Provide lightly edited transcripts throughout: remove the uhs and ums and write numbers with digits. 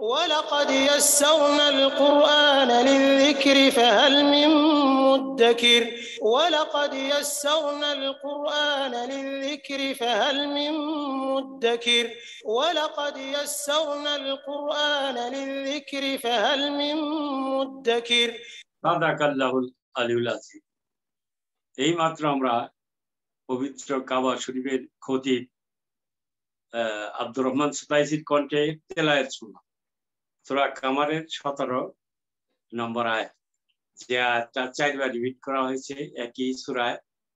ولقد يسرنا القرآن للذكر فهل من مدكر ولقد يسرنا القرآن للذكر فهل من مدكر ولقد يسرنا القرآن للذكر فهل من مدكر সাদাকাল্লাহুল আলিউল আযীম। এই মাত্র আমরা পবিত্র কাবা শরীফের খতিব আব্দুর রহমান সুতাইসির কণ্ঠে তেলাওয়াত শুনলাম। সূরা কামারের 17 নম্বর আয়াত, যে আয়াতটা 4 বার রিপিট করা হয়েছে একই সূরায়,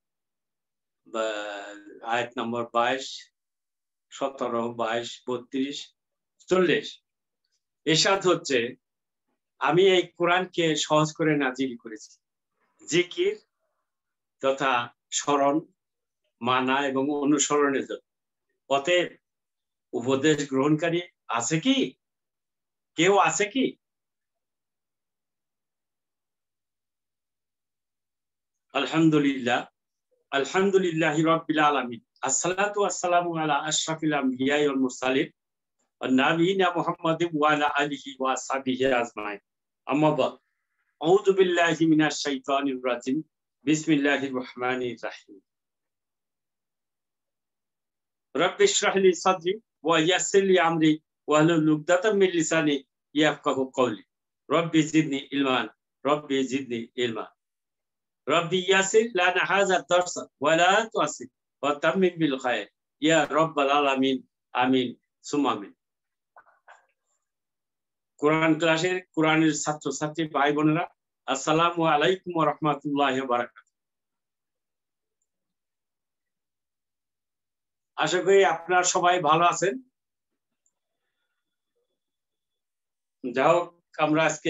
আয়াত নম্বর 22, 17, 22, 32, 40। এরশাদ হচ্ছে, আমি এই কোরআনকে সহজ করে নাজিল করেছি জিকির তথা স্মরণ, মানা এবং অনুসরণের জন্য। অতএব উপদেশ গ্রহণকারী আছে কি? কেউ আছে কি? আলহামদুলিল্লাহ, আলহামদুলিল্লাহি রাব্বিল আলামিন, আসসালাতু ওয়াসসালামু আলা আশরাফিল আমবিয়া ওয়াল মুরসালিন ওয়া নাবিয়িনা মুহাম্মাদিন ওয়া আলা আলিহি ওয়া আসহাবিহি আজমাইন। আম্মা বাদ, আউযু বিল্লাহি মিনাশ শাইতানির রাজিম, বিসমিল্লাহির রহমানির রহিম। রব্বি ইশরাহ লি সাদরি ওয়া ইয়াসসির লি আমরি ওয়াহলুল উকদাতাম মিন লিসানি ইয়াফকাহু কওলি। রব্বি জিদনি ইলমান, রব্বি জিদনি ইলমান। রব্বি ইয়াসির লানা হাযা দারসা ওয়া লা তুআসির ওয়া তাম্মিম বিল খায়র ইয়া রাব্বাল আলামিন। আমিন সুম্মা আমিন। কোরআন ক্লাসের কোরআনের ছাত্রছাত্রী ভাই বোনেরা, আসসালামু আলাইকুম ওয়া রাহমাতুল্লাহি ওয়া বারাকাতুহু। আশা করি আপনারা সবাই ভালো আছেন। যাই হোক, আমরা আজকে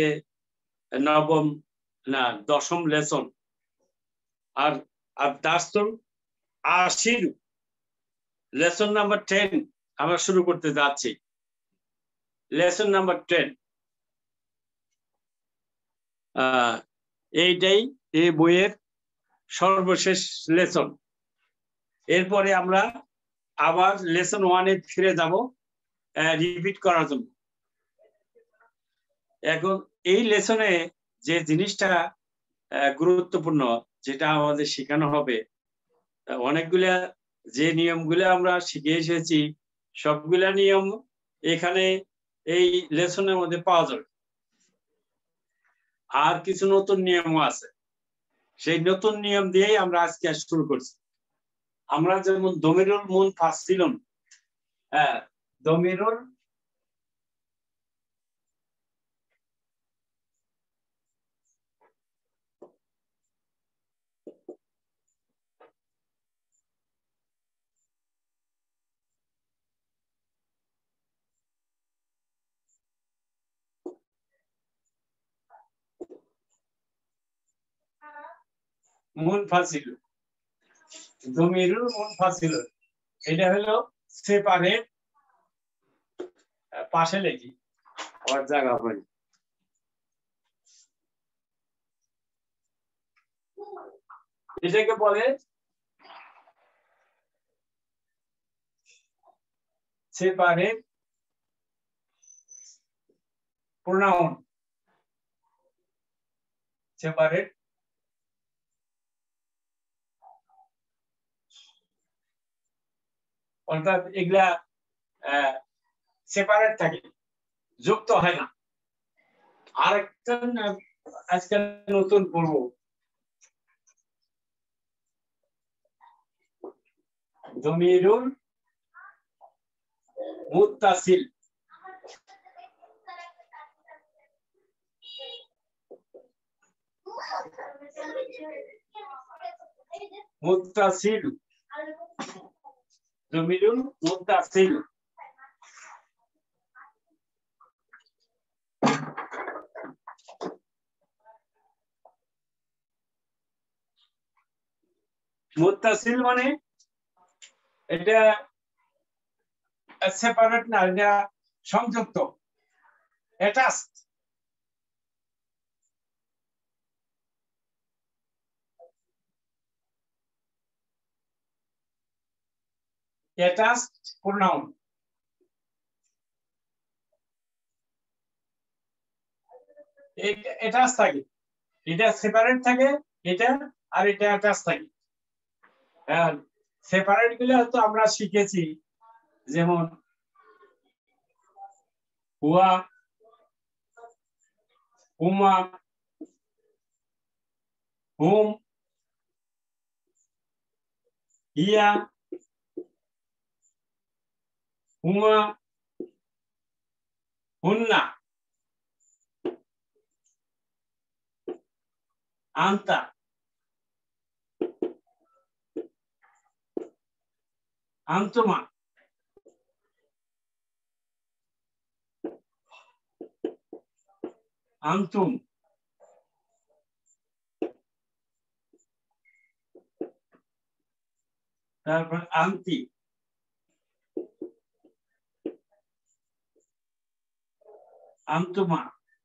দশম লেসন আর দার্সুল আশির লেসন নাম্বার 10 আমরা শুরু করতে যাচ্ছি। লেসন নাম্বার 10 এইটাই এই বইয়ের সর্বশেষ লেসন। এরপরে আমরা আবার লেসন 1-এ ফিরে যাব রিপিট করার জন্য। এখন এই লেসনে যে জিনিসটা গুরুত্বপূর্ণ, যেটা আমাদের শেখানো হবে, অনেকগুলা যে নিয়মগুলো আমরা শিখে এসেছি সবগুলা নিয়ম এখানে এই লেসনের মধ্যে পাওয়া যাবে। আর কিছু নতুন নিয়মও আছে, সেই নতুন নিয়ম দিয়েই আমরা আজকে শুরু করছি। আমরা যেমন দমিরুল মুনফাসিলুন, দমিরুল মুনফাসিল, দমিরুল মুনফাসিল, এটা হলো সেপারেট। পাশে লিখি, আবার জায়গা হয়, এটাকে বলে সেপারেট প্রোনাউন। সেপারেট অর্থাৎ এগুলা সেপারেট থাকে, যুক্ত হয় না। আরেকটা আজকাল নতুন পড়ব, দমিরুল মুত্তাসিল। মুত্তাসিল, দমিরুল মুত্তাসিল। মুত্তাসিল মানে এটা সেপারেট না, এটা সংযুক্ত, অ্যাটাচড। Attached pronoun. এটা থাকে, এটা সেপারেট থাকে, এটা আর এটা অ্যাটাচ থাকে। সেপারেট গুলো হয়তো আমরা শিখেছি, যেমন হুয়া, হুমা, হুম, হিয়া, হুমা, হুন্না, আন্তা, আন্তমা, আন্তুম, তারপর আন্তি, আন্তমা,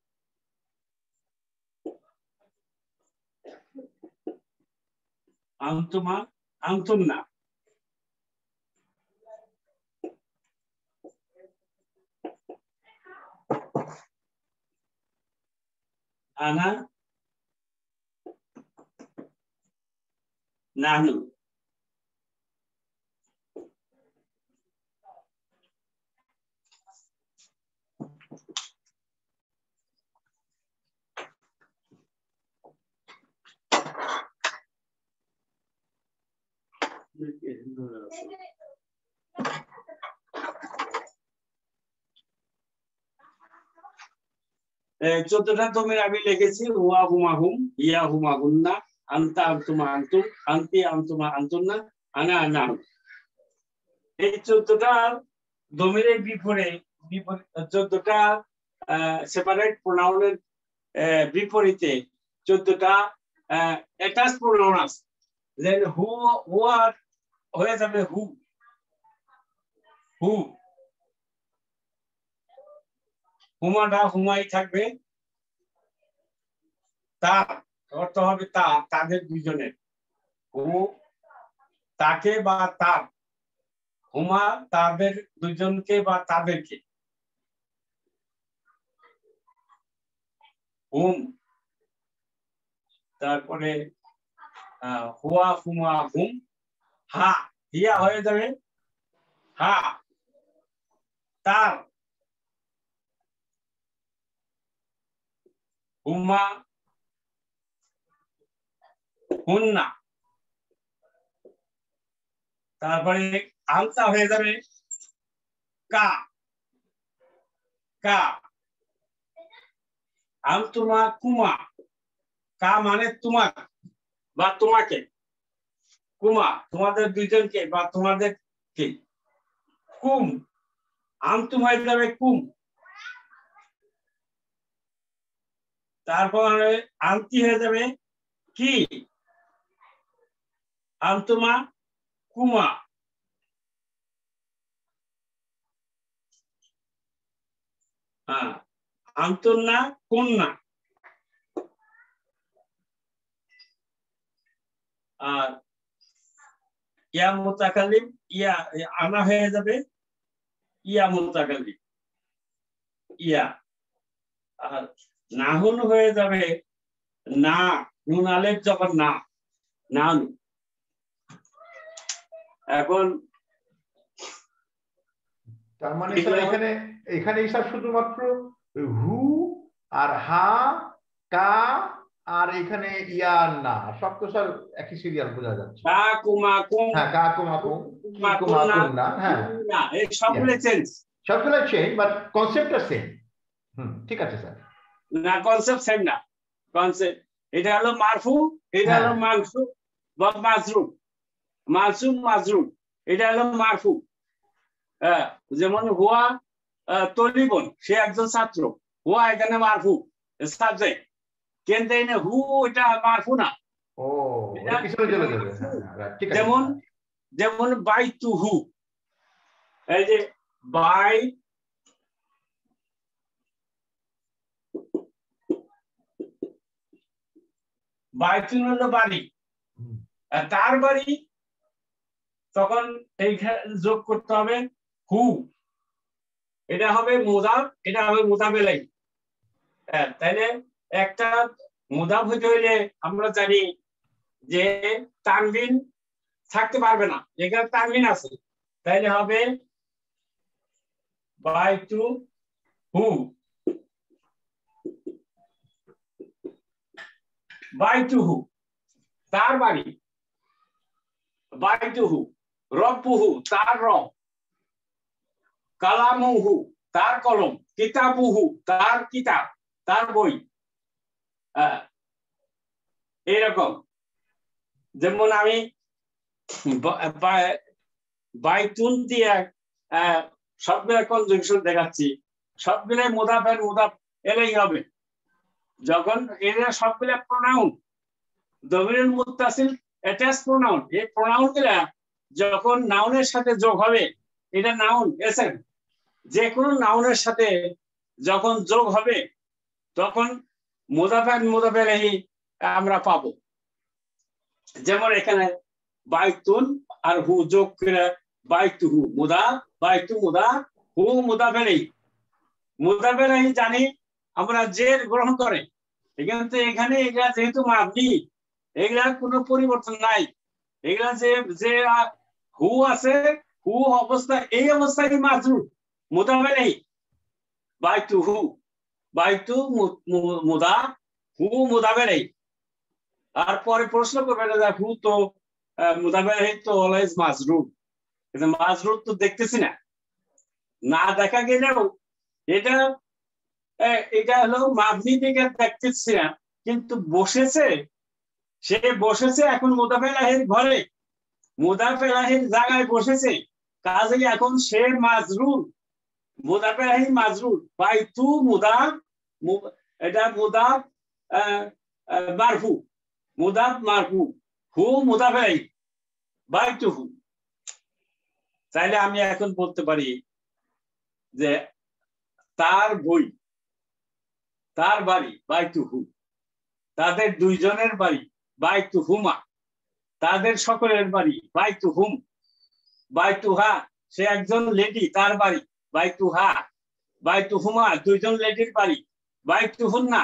আন্তমা, আন্তুমনা, আনা, নানু। চোদ্দটা দমের আমি লিখেছি, হুয়া হুমা হুম, হিয়া হুমা হুন্না, আন্তা আন্তুমা আন্তুম, আন্তি আন্তুমা আন্তুন্না, আনা আনা। এই 14টা দমিরের বিপরীত 14টা সেপারেট প্রোনাউনের বিপরীতে 14টা অ্যাটাচ প্রোনাউন আছে। যেন হুয়া হয়ে যাবে হু, হু, হুমাটা হুমাই থাকবে, তার অর্থ হবে তা, তাদের দুজনের। হু তাকে বা তার, হুমা তাদের দুজনকে বা তাদেরকে, হুম, তারপরে হুয়া হুমা হুম, হা হিয়া হয়ে যাবে হা, তার, হুমা হুন্না, তারপরে আলতা হয়ে যাবে কা, কা, আলতুমা কুমা, কা মানে তোমার বা তোমাকে, কুমা তোমাদের দুইজনকে বা তোমাদেরকে, কুম আন্তুম হয়ে যাবে কুম, তারপর আন্তি হয়ে যাবে কি, আন্তুমা কুমা, হ্যাঁ, আন্তুন্না কন্যা, আর ইয়া মুতাকাল্লিম ইয়া আনা হয়ে যাবে ইয়া মুতাকাল্লিম, ইয়া। আর নাহুন হয়ে যাবে না, নুন আলেফ যখন না, নান। এখন তার মানে স্যার এখানে স্যার শুধুমাত্র হু আর হা, কা আর এখানে ইয়া না, সব তো স্যার একই সিরিয়াল বোঝা যাচ্ছে। কা কুমা কুম, হ্যাঁ, কা কুমা কুম, কি কুমা কুম না, হ্যাঁ না, এই সবগুলো চেঞ্জ, সবগুলো চেঞ্জ, বাট কনসেপ্টটা সেম। ঠিক আছে স্যার। না কনসেপ্ট সেম না, কনসেপ্ট এটা হলো মারফু, এটা হলো মানসুব বা মাজরুম, মানসুব মাজরুম, এটা হলো মারফু। হ্যাঁ, যেমন হুয়া তলিবন, সে একজন ছাত্র, হুয়া এখানে মারফু সাবজেক্ট, কিন্তু এনে হু এটা মারফু না, ও পিছনে চলে যাবে। হ্যাঁ, ঠিক আছে। যেমন যেমন বাই টু হু, এই যে বাই বাইতুন হলো বাড়ি, তার বাড়ি, তখন এইখানে যোগ করতে হবে হু, এটা হবে মুদাফ, এটা হবে মুদাফ ইলাইহি। তাইলে একটা মুদাফ হইতে হইলে আমরা জানি যে তানবিন থাকতে পারবে না, এখানে তানবিন আছে, তাইলে হবে বাই টু হু, বাই টু হু তার বাড়ি, বাই টু হু রব্বুহু তার রব, কালামুহু তার কলম, কিতাবুহু তার কিতাব, তার বই। এইরকম যেমন আমি বাইতুন দিয়ে সবগুলা কনজাংশন দেখাচ্ছি, সবগুলাই মুদাফের মুদাফ এলেই হবে। যখন এরা সবগুলা প্রোনাউন, দমিরুল মুত্তাসিল অ্যাটাচ প্রোনাউন, এই প্রোনাউন গুলা যখন নাউনের সাথে যোগ হবে, এটা নাউন এসেন, যে কোনো নাউনের সাথে যখন যোগ হবে তখন মুদাফের মুদাফের আমরা পাবো। যেমন এখানে বাইতুন আর হু যোগ করে বাইতু হু মুদা, বাইতু মুদা, হু মুদাফেরেই, মুদাফেরেই জানি আমরা জের গ্রহণ করে, কিন্তু এখানে এগুলা যেহেতু মাবনি, এগুলার কোনো পরিবর্তন নাই, এগুলা যে হু আছে, হু অবস্থা, এই অবস্থায় মাজরুর মুদাফেরেই, বাইতু হু, বাইতু মুদা, হু মুদাফেরেই। আর পরে প্রশ্ন করবে যে হু তো মুদাফেরেই তো অলওয়েজ মাজরুর, কিন্তু মাজরুর তো দেখতেছি না, না দেখা গেলেও এটা এটা হলো মাবনি দিকে দেখতেছি না, কিন্তু বসেছে, সে বসেছে এখন মুদাফেলাহির ঘরে, মুদাফেলাহির জায়গায় বসেছে, কাজেই এখন সে মাজরুর, মুদাফেলাহি মাজরুর, বাইতু মুদা, এটা মুদাফ মারফু, মুদাফ মারফু, হু মুদাফেলাহি, বাইতু হু। চাইলে আমি এখন বলতে পারি যে তার বই, তার বাড়ি বাইতু হু, তাদের দুইজনের বাড়ি বাইতু হুমা, তাদের সকলের বাড়ি বাইতু হুম, বাইতু হা সে একজন লেডি, তার বাড়ি বাইতু হা, বাইতু হুমা দুইজন লেডির বাড়ি বাইতু হুন্না,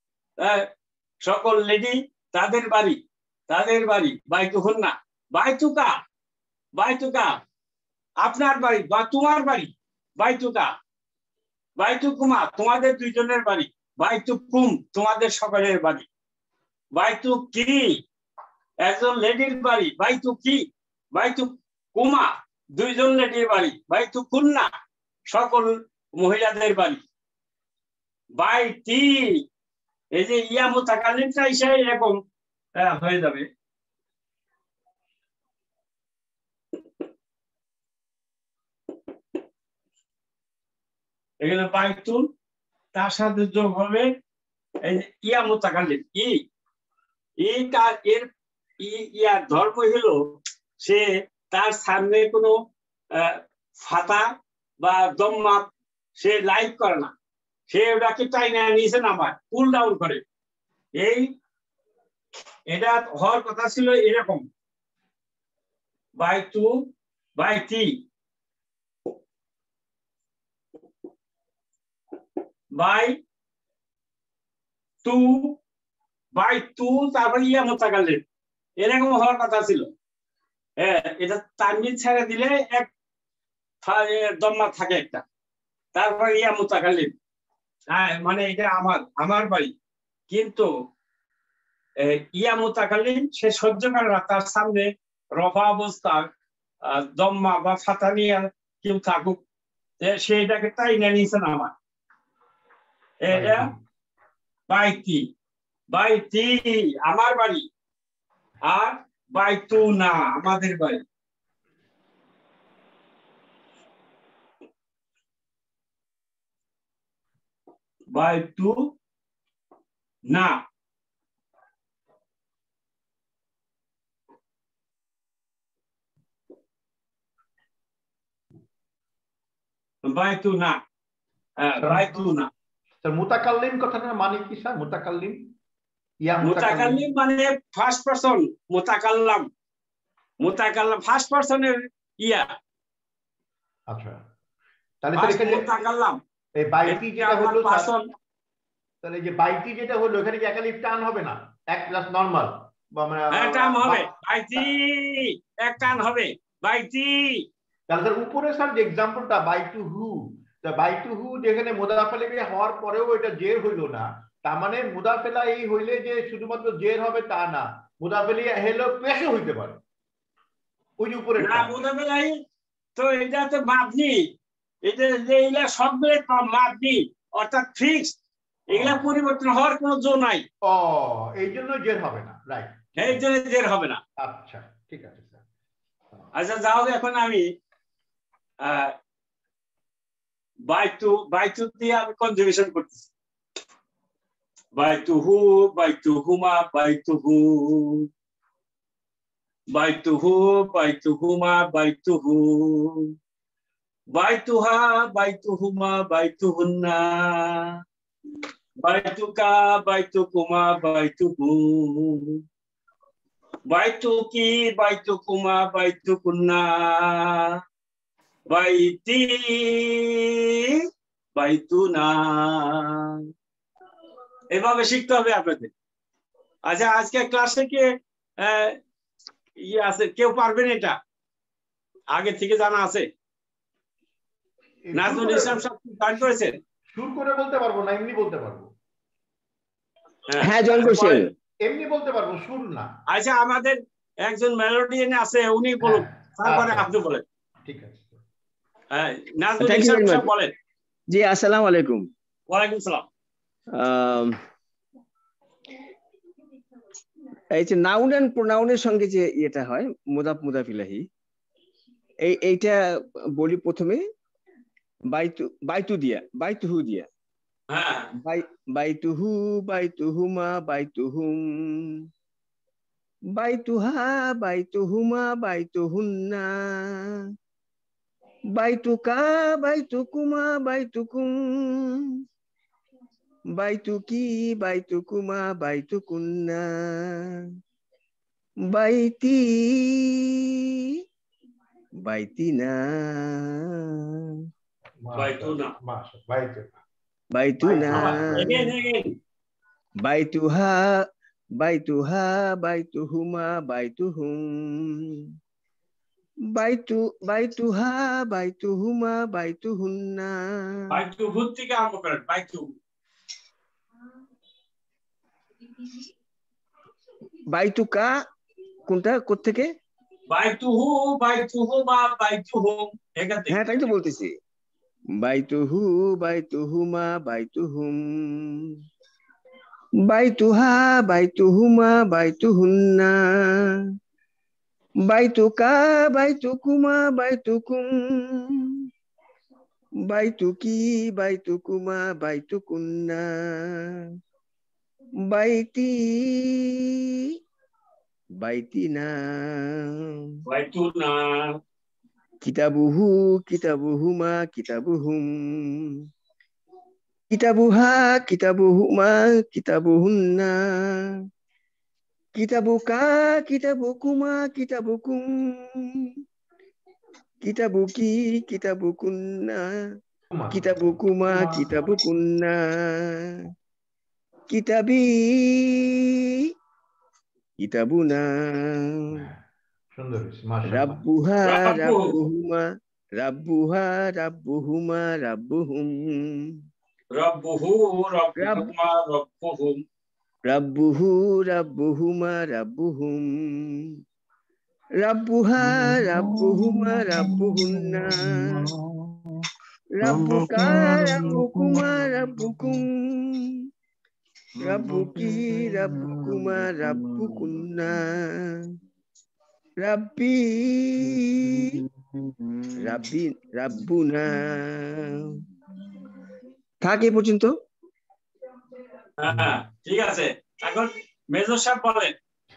সকল লেডি তাদের বাড়ি, তাদের বাড়ি বাইতু হুন্না, বাইতুকা, বাইতুকা আপনার বাড়ি বা তোমার বাড়ি, বাইতুকা, বাইতুকুমা তোমাদের দুইজনের বাড়ি, বাইতুকুম তোমাদের সকলের বাড়ি, বাইতু কি একজন লেডির বাড়ি, বাইতু কি, বাইতু কুমা দুইজন লেডির বাড়ি, বাইতু কুন্না সকল মহিলাদের বাড়ি, বাইতি এই যে ইয়া মুতাকাল্লিমটা এসে এরকম হয়ে যাবে। এখানে বাইতুন তার সাথে যোগ হবে এই ইয়া মুতাকাল্লিম, এর ইয়ার ধর্ম হলো সে তার সামনে কোনো ফাতা বা দম্মা সে লাইক করে না, সে ওটাকে টাইনা নিচে নামায়, পুল ডাউন করে। এটা হওয়ার কথা ছিল এরকম, বাইতু, বাইতি, বাই টু, বাই টু, তারপর ইয়া মুতাকাল্লিম, এরকম হওয়ার কথা ছিল। এটা তানবিন ছেড়ে দিলে এক দম্মা থাকে একটা, তারপর ইয়া মুতাকাল্লিম, মানে এটা আমার বাড়ি, কিন্তু ইয়া মুতাকাল্লিম সে সহ্য করে না, তার সামনে রফা অবস্থা দম্মা বা ফাতা নিয়ে কেউ থাকুক, সে এটাকে তাই না নিয়েছে না আমার, এটা বাইতি, বাইতি আমার বাড়ি, আর বাইতু না আমাদের বাড়ি। বাইতু না, বাইতু না, বাইতু না। মুতাকাল্লিম কথাটার মানে কি স্যার? মুতাকাল্লিম, ইয়া মুতাকাল্লিম মানে ফার্স্ট পারসন, মুতাকাল্লাম, মুতাকাল্লাম ফার্স্ট পারসনের ইয়া। আচ্ছা, তাহলে স্যার এখানে মুতাকাল্লাম এই বাইতি যেটা হলো পারসন, তাহলে যে বাইটি যেটা হলো এখানে কি একালিফ টান হবে না, এক প্লাস নরমাল হ্যাঁ টান হবে, বাইতি এক টান হবে, বাইতি। তাহলে স্যার উপরে স্যার যে এক্সাম্পলটা বাই টু হু, বাই টু হু যেখানে মুদাফেলে হওয়ার পরেও এটা জের হইল না, তার মানে মুদাফেলা এই হইলে যে শুধুমাত্র জের হবে তা না, মুদাফেলি হেলো পেশও হইতে পারে ওই যে উপরে না মুদাফেলাই তো এটা তো মাবনি, এটা যে এগুলা সবগুলো মাবনি অর্থাৎ ফিক্সড, এগুলা পরিবর্তন হওয়ার কোনো জো নাই। ও এই জন্য জের হবে না, রাইট, এই জন্য জের হবে না। আচ্ছা ঠিক আছে স্যার। আচ্ছা যাও, এখন আমি বাইটু দিয়ে আমি কনজুগেশন করতেছি। বাইতুহু, বাইতুহুমা, বাইতুহু, বাইতুহু, বাইতুহুমা, বাইতুহু, বাইতুহা, বাইতুহুমা, বাইতুহুন্না, বাইতুকা, বাইতুকুমা, বাইতুহু, বাইতুকি, বাইতুকুমা, বাইতুকুন্না, বাইতি, বাইতুনা। এভাবে শিখতে হবে আপনাদের। আচ্ছা আজকে ক্লাসে কে ইয়ে আছে, কেউ পারবেন এটা আগে থেকে জানা আছে? নাজমুল ইসলাম সাহেব জয়েন করেছেন? সুর করে বলতে পারবো না, এমনি বলতে পারবো। হ্যাঁ জয়েন করছেন, এমনি বলতে পারবো, সুর না। আচ্ছা আমাদের একজন মেলোডিয়ান আছে, উনি বলুন, তারপরে আপনি বলেন। ঠিক আছে, হ্যাঁ নাজমুল ইসলাম সাহেব বলেন। জি আসসালামু আলাইকুম। ওয়ালাইকুম সালাম। এই যে নাউন এন্ড প্রোনাউনের সঙ্গে যে এটা হয় মুদাফ মুদাফ ইলাহি, এইটা বলি প্রথমে বাইতু দিয়া, বাইতুহু দিয়া। হ্যাঁ বাইতুহু, বাইতুহুমা, বাইতুহুম, বাইতুহা, বাইতুহুমা, বাইতুহুন্না, বাইতুকা, বাইতুকুমা, বাইতুকুম, বাইতুকি, বাইতুকুমা, বাইতুকুন্না, বাইতি, বাইতিনা, বাইতুনা, বাইতুনা, বাইতুহা, বাইতুহা, বাইতুহুমা, বাইতুহুম, বাইতুহা, বাইতুহুমা, বাইতুহুন্না। বাইতুহু থেকে আরম্ভ করেন। বাইতুকা কোনটা, কোত্থেকে? বাইতুহু, বাইতুহুমা, বাইতুহুম, এখান থেকে। হ্যাঁ তাই তো বলতেছি, বাইতুহু, বাইতুহুমা, বাইতুহুম, বাইতুহা, বাইতুহুমা, বাইতুহুন্না, বাইতুকা, বাইতুকুমা, বাইতুকুম, বাইতুকি, বাইতুকুমা, বাইতুকুন্না, বাইতি, বাইতিনা, বাইতুনা, কিতাবুহু, কিতাবুহুমা, কিতাবুহুম, কিতাবুহা, কিতাবুহুমা, কিতাবুহুন্না, কিতাবুকা, কিতাবুকুমা, কিতাবুকুম, কিতাবুকি, কিতাবুকুন্না, কিতাবুকুমা, কিতাবুকুন্না, কিতাবি, কিতাবুনা, রাব্বুহা, রাব্বুহুমা, রাব্বুহা, রাব্বুহুমা, রাব্বুহুম, রাব্বুহু, রাব্বুহুমা, রাব্বুহুম, রাব্বুহু, রাব্বুহুমা, রাব্বুহুম, রাব্বুহা, রাব্বুহুমা, রাব্বুহুন্না, রাব্বুকা, রাব্বুকুমা, রাব্বুকুম, রাব্বুকি, রাব্বুকুমা, রাব্বুকুন্না, রাব্বি, রাব্বি, রাব্বুনা। থাকে পর্যন্ত। হ্যাঁ ঠিক আছে। এখন মেজর সাহেব বলেন।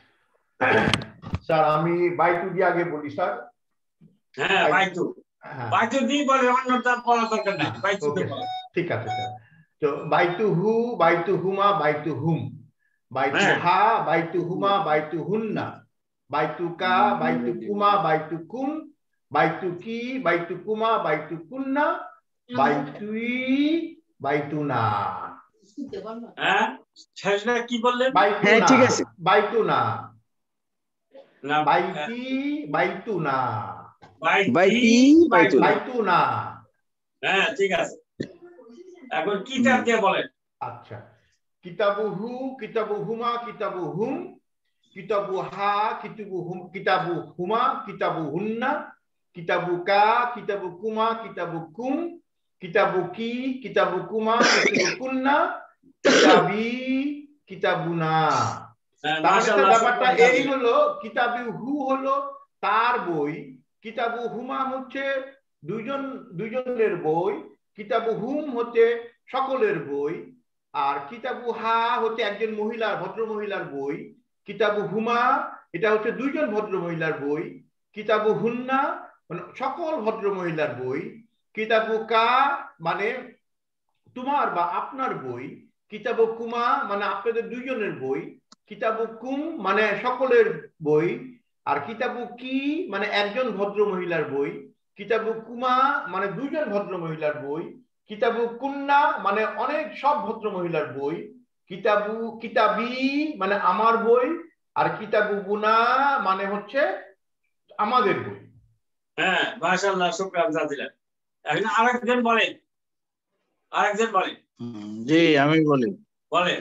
স্যার আমি বাইটু দিয়ে আগে বলি স্যার। হ্যাঁ বাইটু, বাইটু দিয়ে বলে, অন্যটা বলার দরকার নাই, বাইটু দিয়ে বলেন। ঠিক আছে স্যার। তো বাইটু হু, বাইটু হুমা, বাইটু হুম, বাইটু হা, বাইটু হুমা, বাইটু হুন্না, বাইটু কা, বাইটু কুমা, বাইটু কুম, বাইটু কি, বাইটু কুমা, বাইটু কুন্না, বাইটুই, বাইটু না। হ্যাঁ শেষটা কি বললেন? হ্যাঁ ঠিক আছে। বাইতুনা না বাইতি বাইতুনা বাইতি বাইতুনা। বাইতুনা। হ্যাঁ ঠিক আছে। এখন কিতাব দিয়ে বলেন। আচ্ছা, কিতাবুহু কিতাবুহুমা কিতাবুহুম কিতাবুহা কিতাবুহুম কিতাবুহুমা কিতাবুহুন্না কিতাবুকা কিতাবুকুমা কিতাবুকুম কিতাবুকি কিতাবুকুমা কিতাবুকুন্না কিতাবি কিতাবুনা। তার মানে স্যার ব্যাপারটা এই হলো, কিতাবুহু হলো তার বই, কিতাবুহুমা হচ্ছে দুইজনের বই, কিতাবুহুম হচ্ছে সকলের বই, আর কিতাবুহা হচ্ছে একজন মহিলার, ভদ্র মহিলার বই, কিতাবুহুমা এটা হচ্ছে দুইজন ভদ্র মহিলার বই, কিতাবুহুন্না মানে সকল ভদ্র মহিলার বই, কিতাবুকা মানে তোমার বা আপনার বই, কিতাবুকুমা মানে আপনাদের দুইজনের বই, কিতাবুকুম মানে সকলের বই, আর কিতাবুকি মানে একজন ভদ্র মহিলার বই, কিতাবুকুমা মানে দুইজন ভদ্র মহিলার বই, কিতাবুকুন্না মানে অনেক সব ভদ্র মহিলার বই, কিতাবি মানে আমার বই, আর কিতাবুগুনা মানে হচ্ছে আমাদের বই। হ্যাঁ মাশাআল্লাহ, শুকরান জাজিলান। এখন আরেকজন বলেন, আরেকজন বলেন। জি আমি বলি। বলেন।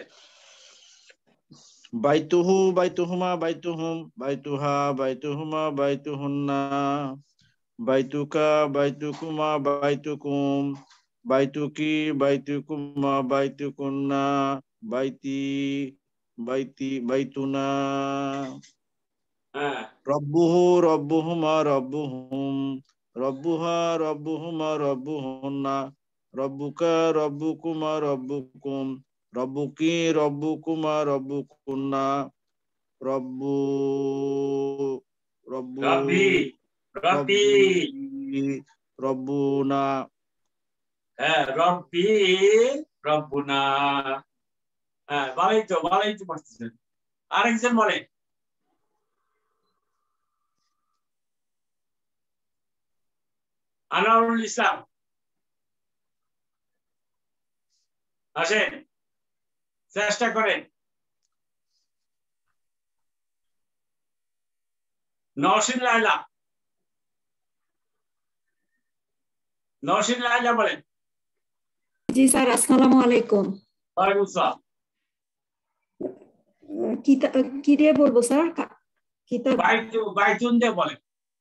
বাইতুহু বাইতুহুমা বাইতুহুম বাইতুহা বাইতুহুমা বাইতুহুন্না বাইতুকা বাইতুকুমা বাইতুকুম বাইতুকি বাইতুকুমা বাইতুকুন্না বাইতি বাইতি বাইতুনা রব্বুহু রব্বুহুমা রব্বুহুম রব্বুহা রব্বুহুমা রব্বুহুন্না রব্বুকা রব্বুকুমা রব্বুকুম রব্বুকি রব্বুকুমা রব্বুকুন্না রব্বু রব্বু রব্বি রব্বি রব্বুনা। হ্যাঁ রব্বি রব্বুনা। হ্যাঁ ভালোই তো পারতেছেন। আরেকজন বলেন। আনোয়ারুল ইসলাম আসেন, চেষ্টা করেন। নওশিন লাইলা, নওশিন লাইলা বলেন। জি স্যার, আসসালামু আলাইকুম। ওয়ালাইকুম আসসালাম। কি দিয়ে বলবো স্যার? কিতাব বাইতুন দিয়ে বলেন।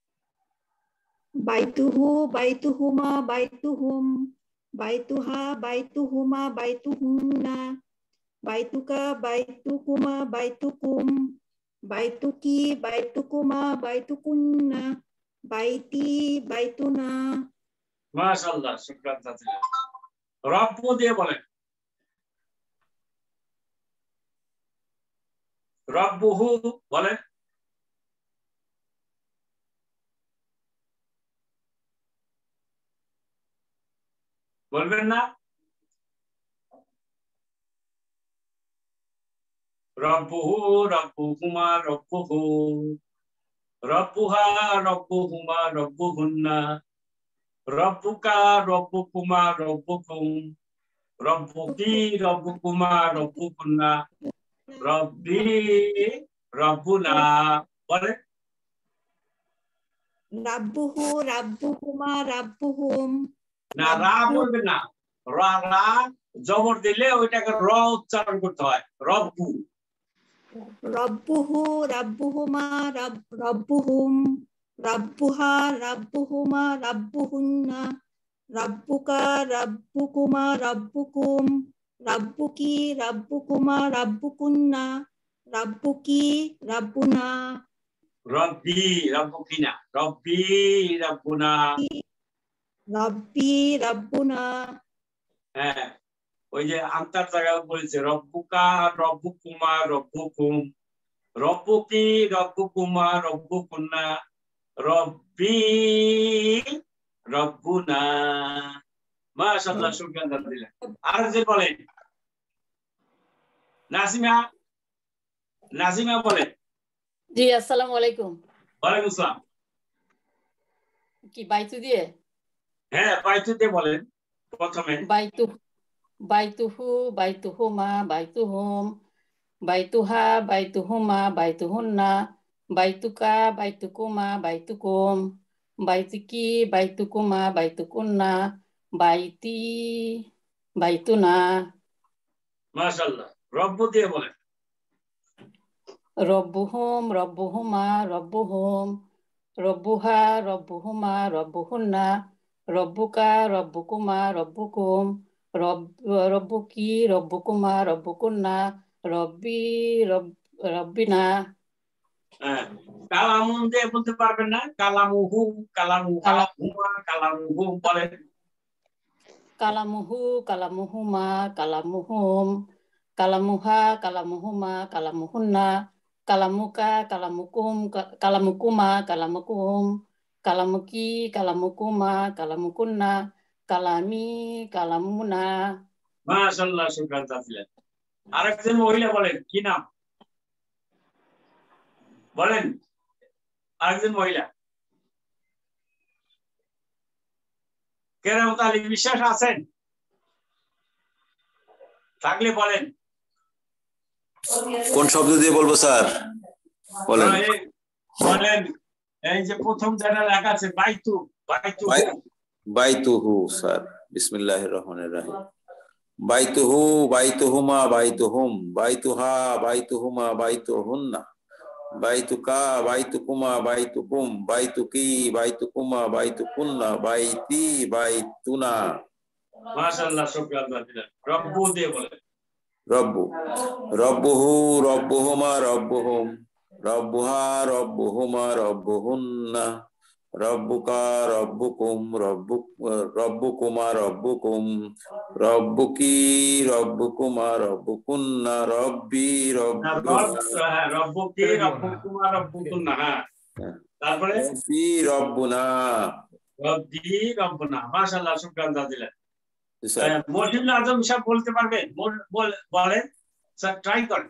বাইতুহু বাইতুহুমা বাইতুহুম বাইতুহা বাইতুহুমা বাইতুহুন্না বাইতুকা বাইতুকুমা বাইতুকুম বাইতুকি বাইতুকুমা বাইতুকুন্না বাইতি বাইতুনা। মাশাআল্লাহ, শুকরান জাজিলান। রব্বু দিয়ে বলেন। রব্বুহু বলেন। বলবেন না? রব্বুহু রব্বুকুমা রব্বুহু রব্বুহা রব্বুহুমা রব্বুহুন্না রব্বুকা রব্বুকুমা রব্বুকুম রব্বুকি রব্বুকুমা রব্বুকুন্না রব্বি রব্বুনা বলে। রাব্বুহু রাব্বুকুমা রাব্বুহুম। না রা বলবে না, রা রা জবর দিলে ওইটাকে র উচ্চারণ করতে হয়। রব্বু রব্বুহু রাব্বুহুমা রাব্বুহুম রাব্বুহা রাব্বুহুমা রাব্বুহুন্না রাব্বুকা রাব্বুকুমা রাব্বুকুম রাব্বুকি রাব্বুকুমা রাব্বুকুন্না রাব্বুকি রাব্বুনা। রব্বি রব্বুকিনা রব্বি রব্বুনা। রব্বি রব্বুনা। হ্যাঁ ওই যে আনতার জায়গায় বলেছে রব্বুকা রব্বুকুমা রব্বুকুম রব্বুকি রব্বুকুমা রব্বুকুন্না রব্বি রব্বুনা। মাশাআল্লাহ, শুকরান জাজিলান। আর যে বলেন নাসিমা, নাসিমা বলেন। জি আসসালামু আলাইকুম। ওয়ালাইকুম আসসালাম। কি বাইতু দিয়ে? হ্যাঁ বাইতু দিয়ে বলেন প্রথমে। বাইতু বাইতুহু বাইতুহুমা বাইতুহুম বাইতুহা বাইতুহুমা বাইতুহুন্না বাইতুকা বাইতুকুমা বাইতুকুম বাইতুকি বাইতুকুমা বাইতুকুন্না বাইতি বাইতুনা। মাশাআল্লাহ। রব্বু দিয়ে বলেন। রব্বুহুম রব্বুহুমা রব্বুহুম রব্বুহা রব্বুহুমা রব্বুহুন্না রব্বুকা রব্বুকুমা রব্বুকুম রব্বুকি রব্বুকুমা রব্বুকুন্না রব্বি রব্বিনা। হ্যাঁ, কালামুন দিয়ে বলতে পারবেন না? কালামুহু, কালামুহা, হুমা, কালামুহু বলেন। কালামুহু কালামুহুমা কালামুহুম কালামুহা কালামুহুমা কালামুহুন্না কালামুকা কালামুকুম কালামুকুমা কালামুকুম কালামুকি কালামুকুমা কালামুকুন্না কালামি কালামুনা। মাশাআল্লাহ, শুকরান জাযিলান। আরেকজন মহিলা বলেন, কি নাম বলেন? আরেকজন মহিলা। কেরামত আলী বিশ্বাস আছেন? থাকলে বলেন। কোন শব্দ দিয়ে বলবো স্যার? বলেন। বলেন, এই যে প্রথম যেটা লেখা আছে বাইতু, বাইতুহু। বাইতুহু স্যার, বিসমিল্লাহির রহমানির রহিম। বাইতুহু বাইতুহুমা বাইতুহুম বাইতুহা বাইতুহুমা বাইতুহুন্না বাইতুকা বাইতুকুমা বাইতুকুম বাইতুকি বাইতুকুমা বাইতুকুন্না বাইতি বাইতুনা। মাশাআল্লাহ, শুকরান জাযিলান। রব্বু দিয়ে বলেন। রব্বু রব্বুহু রব্বুহুমা রব্বুহুম রব্বুহা রব্বুহুমা রব্বুহুন্না রব্বুকা রব্বুকুম রব্বুকুমা রব্বুকুম রব্বুকি রব্বুকুমা রব্বুকুন্না রব্বি রব্বুকি রব্বুকুমা রব্বুকুন্না। তারপরে রব্বি রব্বুনা। রব্বি রব্বুনা। মাশাআল্লাহ, শুকরান জাযিলান। মহিউল আজম সাহেব বলতে পারবেন? বলেন স্যার, ট্রাই করেন।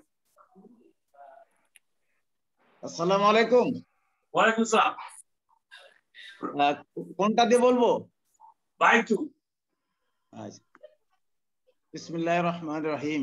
আসসালামু আলাইকুম। ওয়ালাইকুম আসসালাম। কোনটা দিয়ে বলবো? বাইতু। বিসমিল্লাহির রহমানির রহিম।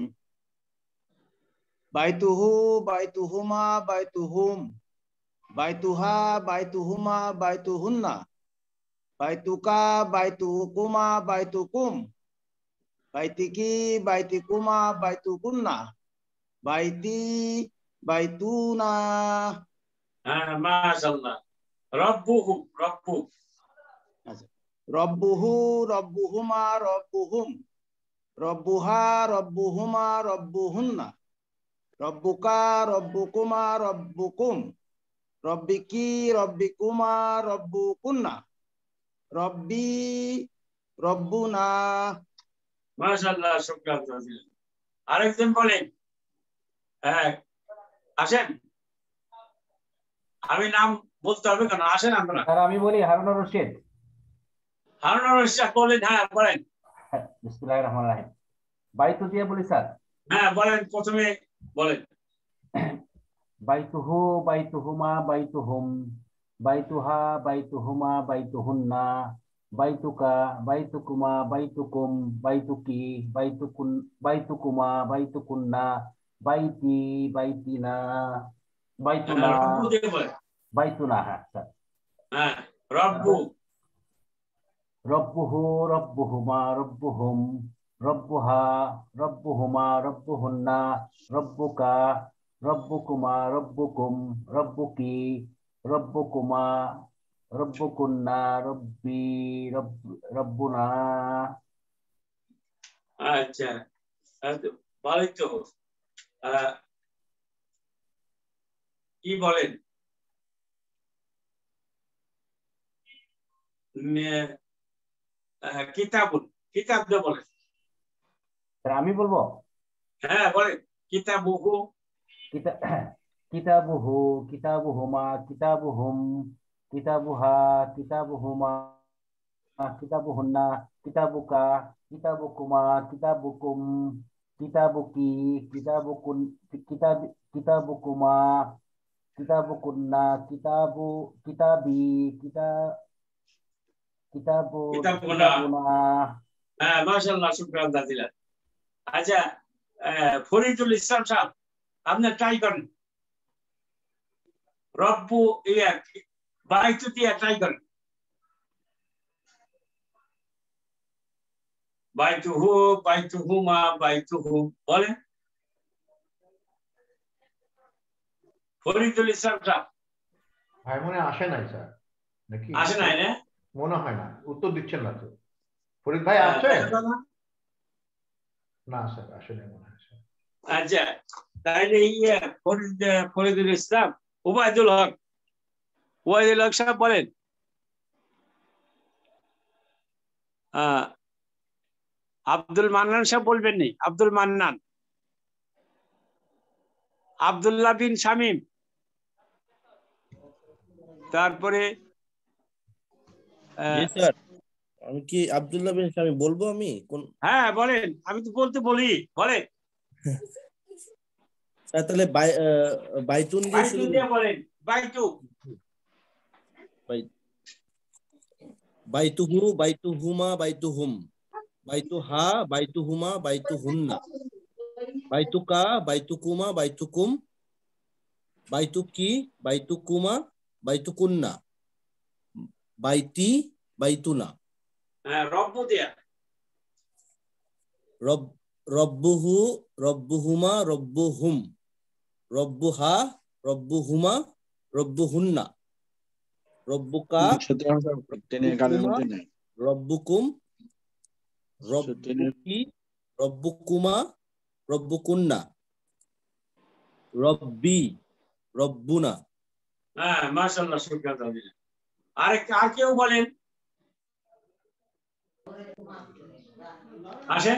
বাইতুহু বাইতুহুমা বাইতুহুম বাইতুহা বাইতুহুমা বাইতুহুন্না বাইতুকা বাইতুকুমা বাইতুকুম বাইতিকি বাইতিকুমা বাইতুকুন্না বাইতি বাইতুনা। হ্যাঁ, মাশাআল্লাহ। রব্বুহু, রব্বু। আচ্ছা, রব্বুহু রব্বুহুমা রব্বুহুম রব্বুহা রব্বুহুমা রব্বুহুন্না রব্বুকা রব্বুকুমা রব্বুকুম রব্বিকি রব্বিকুমা রব্বুকুন্না রব্বি রব্বুনা। মাশাআল্লাহ, শুকরান জাযিলান। আরেকজন বলেন। হ্যাঁ, আসেন। আমি নাম বলতে হবে কেন? আসেন আপনারা। স্যার আমি বলি, হারুনুর রশিদ। হারুনুর রশিদ বলেন। হ্যাঁ, বলেন। বিসমিল্লাহির রহমানির রহিম। বাইতু দিয়ে বলি স্যার। হ্যাঁ, বলেন, প্রথমে বলেন। বাইতুহু বাইতুহুমা বাইতুহুম বাইতুহা বাইতুহুমা বাইতুহুন্না বাইতুকা বাইতুকুমা বাইতুকুম বাইতুকি বাইতুকুমা বাইতুকুন্না বাইতি বাইতিনা বাইতুনা। রব্বু দিয়ে বলেন। বাইতুনা। হ্যাঁ স্যার। হ্যাঁ, রব্বু। রব্বুহু রব্বুহুমা রব্বুহুম রব্বুহা রব্বুহুমা রব্বুহুন্না রব্বুকা রব্বুকুমা রব্বুকুম রব্বুকি রব্বুকুমা রব্বুকুন্না রব্বি রব্বুনা। আচ্ছা, ভালোই তো। কি বলেন? কিতাবুন, কিতাব দিয়ে বলেন। আমি বলবো? হ্যাঁ, বলেন। কিতাবুহু কিতাবুহু কিতাবুহুমা কিতাবুহুম কিতাবুহা কিতাবুহুমা কিতাবুহুন্না কিতাবুকা কিতাবুকুমা কিতাবুকুম কিতাবুকি কিতাবুকুমা কিতাবুকুন্না কিতাবুনা। হ্যাঁ, মাশাআল্লাহ, শুকরান জাযিলান। আচ্ছা ফরিদুল ইসলাম সাহেব আপনি ট্রাই করেন রব্বু বাইতু দিয়ে ট্রাই করেন বাইতুহু বাইতুহুমা বাইতুহু বলেন ফরিদুল ইসলাম সাহেব ভাই মনে আসে নাই স্যার নাকি আসে নাই না মনে হয় না উত্তর দিচ্ছেন না তো ফরিদ ভাই আছে না স্যার আসে নাই মনে হয় স্যার আচ্ছা তাহলে ফরিদুল ইসলাম ওবায়দুল হক সাহেব বলেন আব্দুল মান্নান সাহেব বলবেন নি আব্দুল মান্নান আব্দুল্লাহ বিন শামীম তারপরে স্যার আমি কি আব্দুল্লাহ বিন শামীম বলবো আমি কোন হ্যাঁ বলেন আমি তো বলতে বলি বলে স্যার তাহলে বাইতুন দিয়ে শুরু বলেন বাইতু বাইতুহু বাইতুহুমা বাইতুহুম বাইতুহা বাইতুহুমা বাইতুহুন্না বাইতুকা বাইতুকুমা বাইতুকুম বাইতুকি বাইতুকুমা বাইতুকুন্না বাইতি বাইতুনা রব্বু দিয়া রব্বুহু রব্বুহুমা রব্বুহুম রব্বুহা রব্বুহুমা রব্বুহুন্না রব্বুকা রব্বুকুম রব্বুকি রব্বুকুমা রব্বুকুন্না রব্বি রব্বুনা হ্যাঁ মাশাআল্লাহ শুকরিয়া তাহলে আর কেউ বলেন আসেন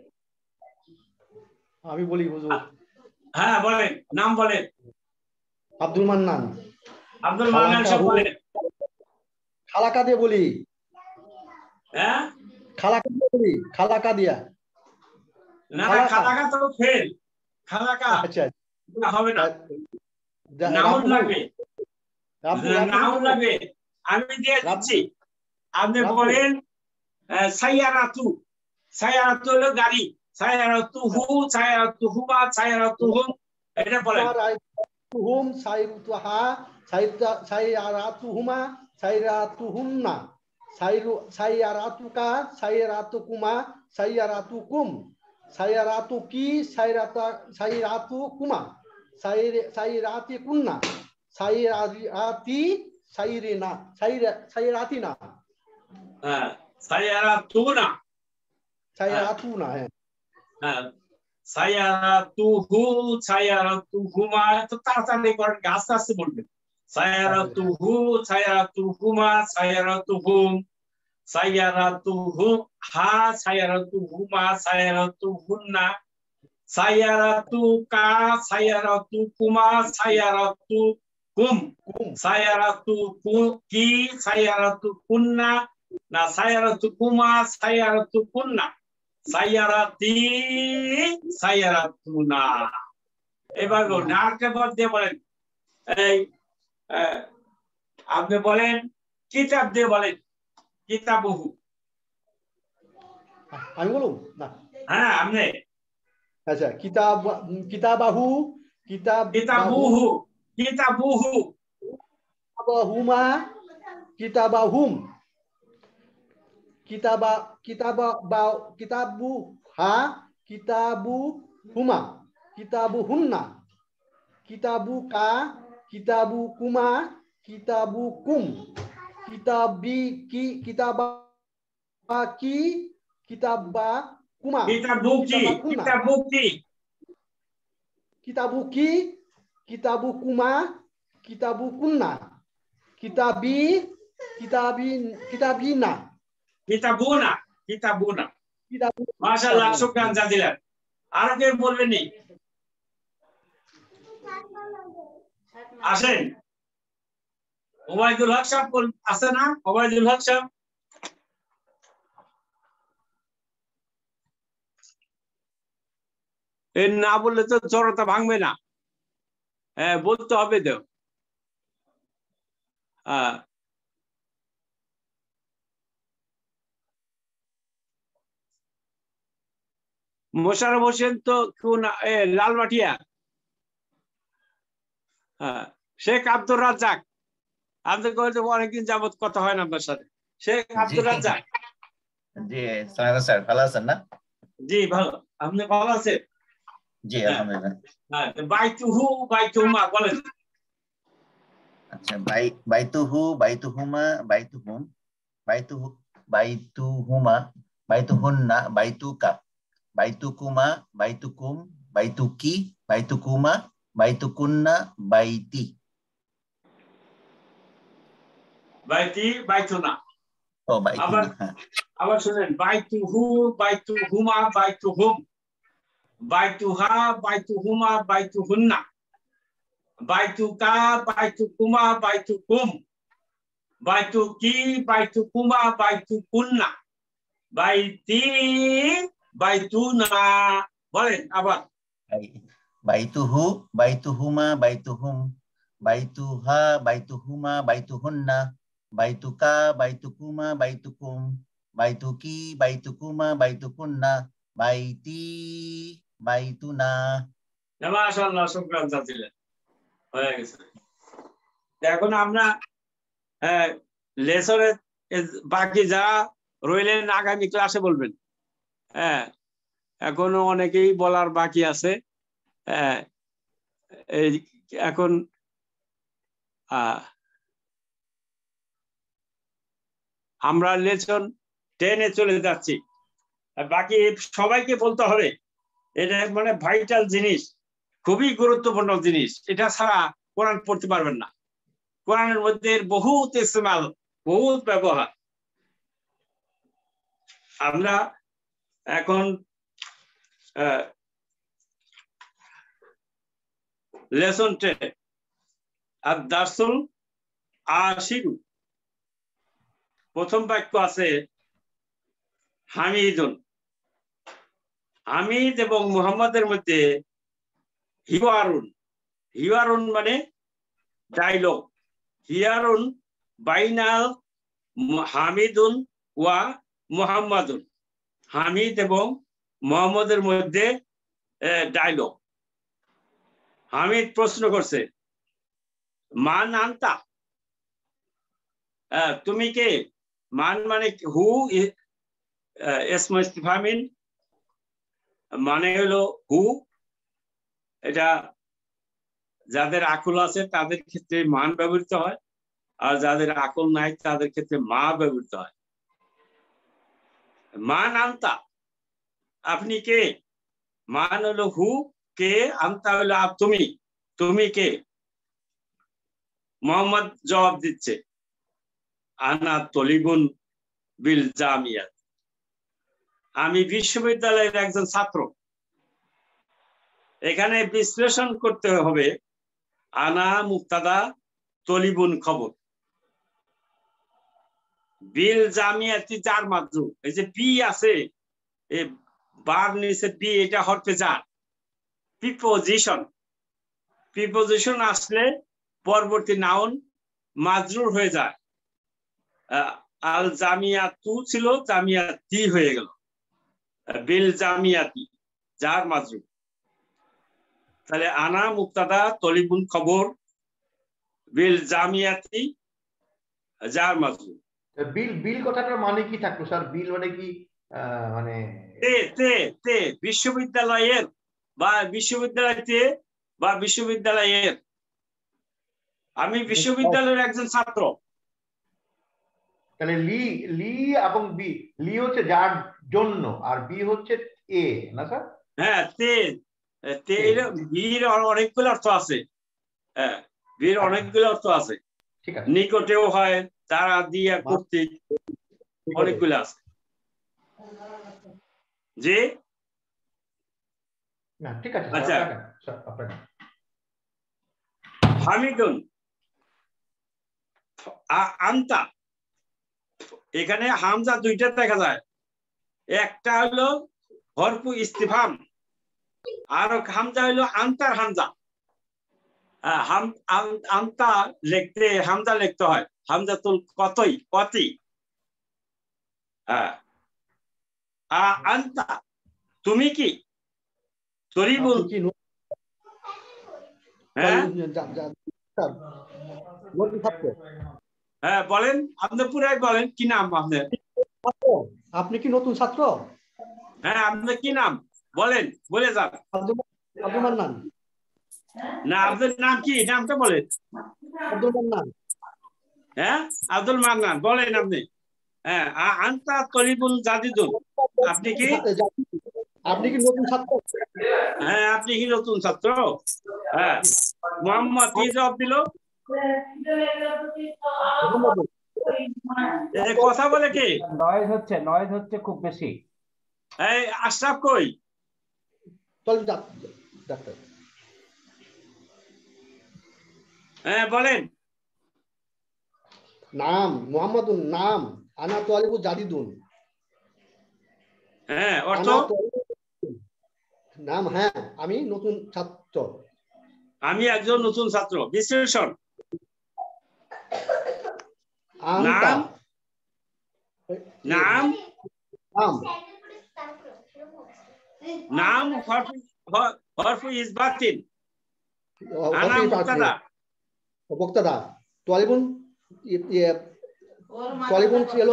আমি বলি হুজুর হ্যাঁ বলেন নাম বলেন আব্দুল মান্নান আব্দুল মান্নান সাহেব বলেন খালাকা দিয়ে বলি হ্যাঁ খালাকা দিয়ে বলি খালাকা দিয়া না খালাকা তো ফেল খালাকা আচ্ছা হবে না নাউন লাগবে নাউন লাগবে আমি দিয়ে দিচ্ছি আপনি বলেন সাইয়ারাতু সাইয়ারাতু হলো গাড়ি সাইয়ারাতুহু সাইয়ারাতুহুমা সাইয়ারাতুহুম এটা বলেন হুম সাইরুতুহা সাইয়ারাতুহুমা সাইরাতুহুন্না সাইয়ারাতুকা সাইয়ারাতুকুমা সাইয়ারাতুকুম সাইয়ারাতুকি সাইরাতুকুমা সাইরাতিকুন্না সাইরাতিনা হ্যাঁ সাইয়ারাতুনা সাইরাতুনা হ্যাঁ সাইয়ারাতুহু সাইয়ারাতুহুমা তো তাড়াতাড়ি করেন আস্তে আস্তে বলবেন সাইয়ারাতুহু সাইয়ারাতুহুমা সাইয়ারাতুহুম সাইয়ারাতুহু হা সাইয়ারাতুহুমা সাইয়ারাতুহুন্না সাইয়ারাতুকা সাইয়ারাতুকুমা সাইয়ারাতুকুম সাইয়ারাতুকি সাইয়ারাতুকুন্না না সাইয়ারাতুকুমা সাইয়ারাতুকুন্না সাইয়ারাতি সাইয়ারাতুনা এবার নাকে বাদ দিয়ে বলেন এই আপনি বলেন কিতাব দিয়ে বলেন কিতাবহু আমি বলুন না হ্যাঁ আপনি আচ্ছা কিতাবাহু কিতাবুহু কিতাবুহু কিতাবাহুমা কিতাবাহুম কিতাবুহা কিতাবুহুমা কিতাবুহুন্না কিতাবুকা কিতাবুকুমা কিতাবুকুম কিতাবিকি কিতাবাকি কিতাবাকুমা কিতাবুকি কিতাবুকি কিতাবুকুমা কিতাবুকুন্না কিতাবিনা কিতাবুনা মাশাআল্লাহ শুকরান জাজিলান আর কেউ বলবেন নি আসেন ওবায়দুল হক সাহেব আছে না ওবায়দুল হক সাহেব এর না বললে তো জড়তা ভাঙবে না হ্যাঁ বলতে হবে তো মোশাররফ হোসেন তো লালমাটিয়া। হ্যাঁ, শেখ আব্দুর রাজ্জাক, আপনাদের অনেকদিন যাবত কথা হয় না আপনার সাথে। শেখ আব্দুর রাজ্জাক। জি স্যার, ভালো আছেন না? জি ভালো, আপনি ভালো আছেন? জি আলহামদুলিল্লাহ। হ্যাঁ, বাইতুহু বাইতুহুমা বলেন। আচ্ছা, বাইতুহু বাইতুহুমা বাইতুহুম বাইতুহুমা বাইতুহুন্না বাইতুকা বাইতুকুমা বাইতুকুম বাইতুকি বাইতুকুমা বাইতুকুন্না বাইতি। বাইতি বাইতুনা। ও বাইতুনা। হ্যাঁ, আবার শুনেন, বাইতুহু বাইতুহুমা বাইতুহুম বাইতুহা বাইতুহুমা বাইতুহুন্না বাইতুকা বাইতুকুমা বাইতুকুম বাইতুকি বাইতুকুমা বাইতুকুন্না বাইতি বাইতুনা। বলেন আবার। বাইতুহু বাইতুহুমা বাইতুহুম বাইতুহা বাইতুহুমা বাইতুহুন্না বাইতুকা বাইতুকুমা বাইতুকুম বাইতুকি বাইতুকুমা বাইতুকুন্না বাইতি বাইতুনা। মাশাআল্লাহ, শুকরান জাজিলান, হয়ে গেছে। এখন আমরা লেসনের বাকি যা রইলেন আগামী ক্লাসে বলবেন। হ্যাঁ, এখনো অনেকেই বলার বাকি আছে। এখন আমরা লেসন 10-এ চলে যাচ্ছি। বাকি সবাইকে বলতে হবে, এটা মানে ভাইটাল জিনিস, খুবই গুরুত্বপূর্ণ জিনিস। এটা ছাড়া কোরআন পড়তে পারবেন না। কোরআনের মধ্যে বহুত ইস্তেমাল, বহুত ব্যবহার। আমরা এখন লেসন 10 আদ-দারসুল আশিরু। প্রথম বাক্য আছে হামিদুন। হামিদ এবং মুহাম্মাদের মধ্যে হিওয়ারুন। হিওয়ারুন মানে ডায়লগ। হিয়ারুন বাইনাল হামিদুন ওয়া মুহাম্মাদুন। হামিদ এবং মুহাম্মাদের মধ্যে ডায়লগ। হামিদ প্রশ্ন করছে, মান আনতা, তুমি কে? মান মানে হু, ইসমু ইস্তিফহামিন মানে হলো হু। এটা যাদের আকল আছে তাদের ক্ষেত্রে মান ব্যবহৃত হয়, আর যাদের আকল নাই তাদের ক্ষেত্রে মা ব্যবহৃত হয়। মান আনতা, আপনি কে? মান হলো হু, কে, আনতা হলো তুমি, তুমি কে? মোহাম্মদ জবাব দিচ্ছে, আনা তলিবুন বিল জামিয়াত, আমি বিশ্ববিদ্যালয়ের একজন ছাত্র। এখানে বিশ্লেষণ করতে হবে, আনা মুক্তাদা, তলিবুন খবর, বিল জামিয়াতি জার মাজরুর। এই যে বি আছে, এই বার নিচে বি, এটা হরফে জার। প্রিপোজিশন, প্রিপোজিশন আসলে পরবর্তী নাউন মাজরুর হয়ে যায়। আল জামিয়াতু ছিল জামিয়াতি হয়ে গেল, বিল জামিয়াতি জার মাজরুর। তাহলে আনা মুক্তাদা, তলিবুন খবর, বিল জামিয়াতি জার মাজরুর। বিল বিল কথাটার মানে কি থাকলো স্যার? বিল মানে কি মানে বিশ্ববিদ্যালয়ের বা বিশ্ববিদ্যালয়তে বা বিশ্ববিদ্যালয়ের। আমি বিশ্ববিদ্যালয়ের একজন ছাত্র। তাহলে লি লি এবং বি, লি হচ্ছে যার জন্য আর বি হচ্ছে এ, না স্যার? হ্যাঁ, বীর অনেকগুলো অর্থ আছে। হ্যাঁ, বীর অনেকগুলো অর্থ আছে। ঠিক আছে, নিকটেও হয়, তারা দিয়া কর্তৃক, অনেকগুলো আছে। জি, না ঠিক আছে। আচ্ছা, হামিদুন আনতা, এখানে হামজা দুইটা দেখা যায়। একটা হলো হরফু ইস্তিফহাম, আর হামজা হলো আনতার হামজা। আনতা লিখতে হামজা লিখতে হয়, হামজাতুল কতই, কতি। আনতা তুমি কি তরিবুল হ্যাঁ হ্যাঁ বলেন আপনি পুরাই বলেন কি নাম আপনার আপনি কি নতুন ছাত্র হ্যাঁ আপনার কি নাম বলেন বলে যান আব্দুল মান্নান না আপনার নাম কি নামটা বলেন আব্দুল মান্নান হ্যাঁ আব্দুল মান্নান বলেন আপনি হ্যাঁ আনতা তরিবুল জাদিদুন আপনি কি নতুন ছাত্র হ্যাঁ আপনি কি নতুন ছাত্র হ্যাঁ মোহাম্মদ কি জবাব দিল কথা বলে কি নয়েজ হচ্ছে খুব বেশি এই আশরাফ কই হ্যাঁ বলেন নাম মোহাম্মদুন নাম আনা তালিবু জাদিদুন হ্যাঁ অর্থ নাম হ্যাঁ আমি নতুন ছাত্র আমি একজন নতুন ছাত্র বিশ্লেষণ নাম নাম নাম হরফ ইসবাতিন আনা মুবতাদা মুবতাদা তালিবুন তালিবুন ছিল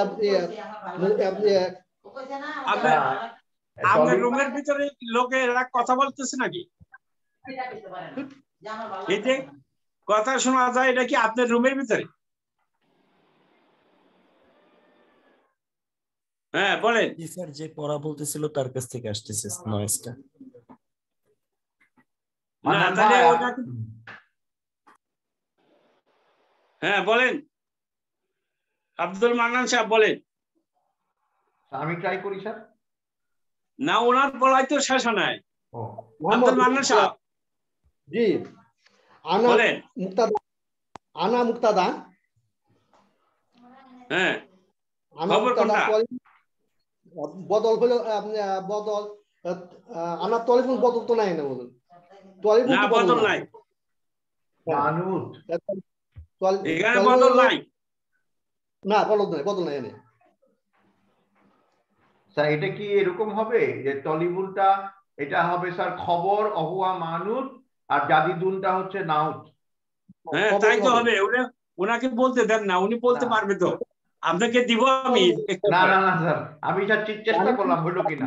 আপনার রুমের ভিতরে লোকেরা কথা বলতেছে নাকি এই যে কথা শোনা যায় এটা কি আপনার রুমের ভিতরে হ্যাঁ বলেন স্যার যে পড়া বলতেছিল তার কাছ থেকে আসতেছে নয়েজটা না তাহলে ওটা হ্যাঁ বলেন আব্দুল মান্নান সাহেব বলেন আমি ট্রাই করি স্যার না ওনার বলাই তো শেষ নাই আব্দুল মান্নান সাহেব জি আনা বলেন মুক্তাদা আনা মুক্তাদা হ্যাঁ আনা মুক্তাদা বদল হলো বদল আনা তলিবুল বদল তো নাই না বদল তলিবুল না বদল নাই মানুত এখানে বদল নাই না বদল নাই এনে স্যার এটা কি এরকম হবে যে তলিবুলটা এটা হবে স্যার খবর অহুয়া মানুত আর জাদিদুনটা হচ্ছে নাউত হ্যাঁ তাই তো হবে ওনাকে বলতে দেন না উনি বলতে পারবে তো আপনাকে দিব আমি না না না স্যার আমি চেষ্টা করলাম হলো কিনা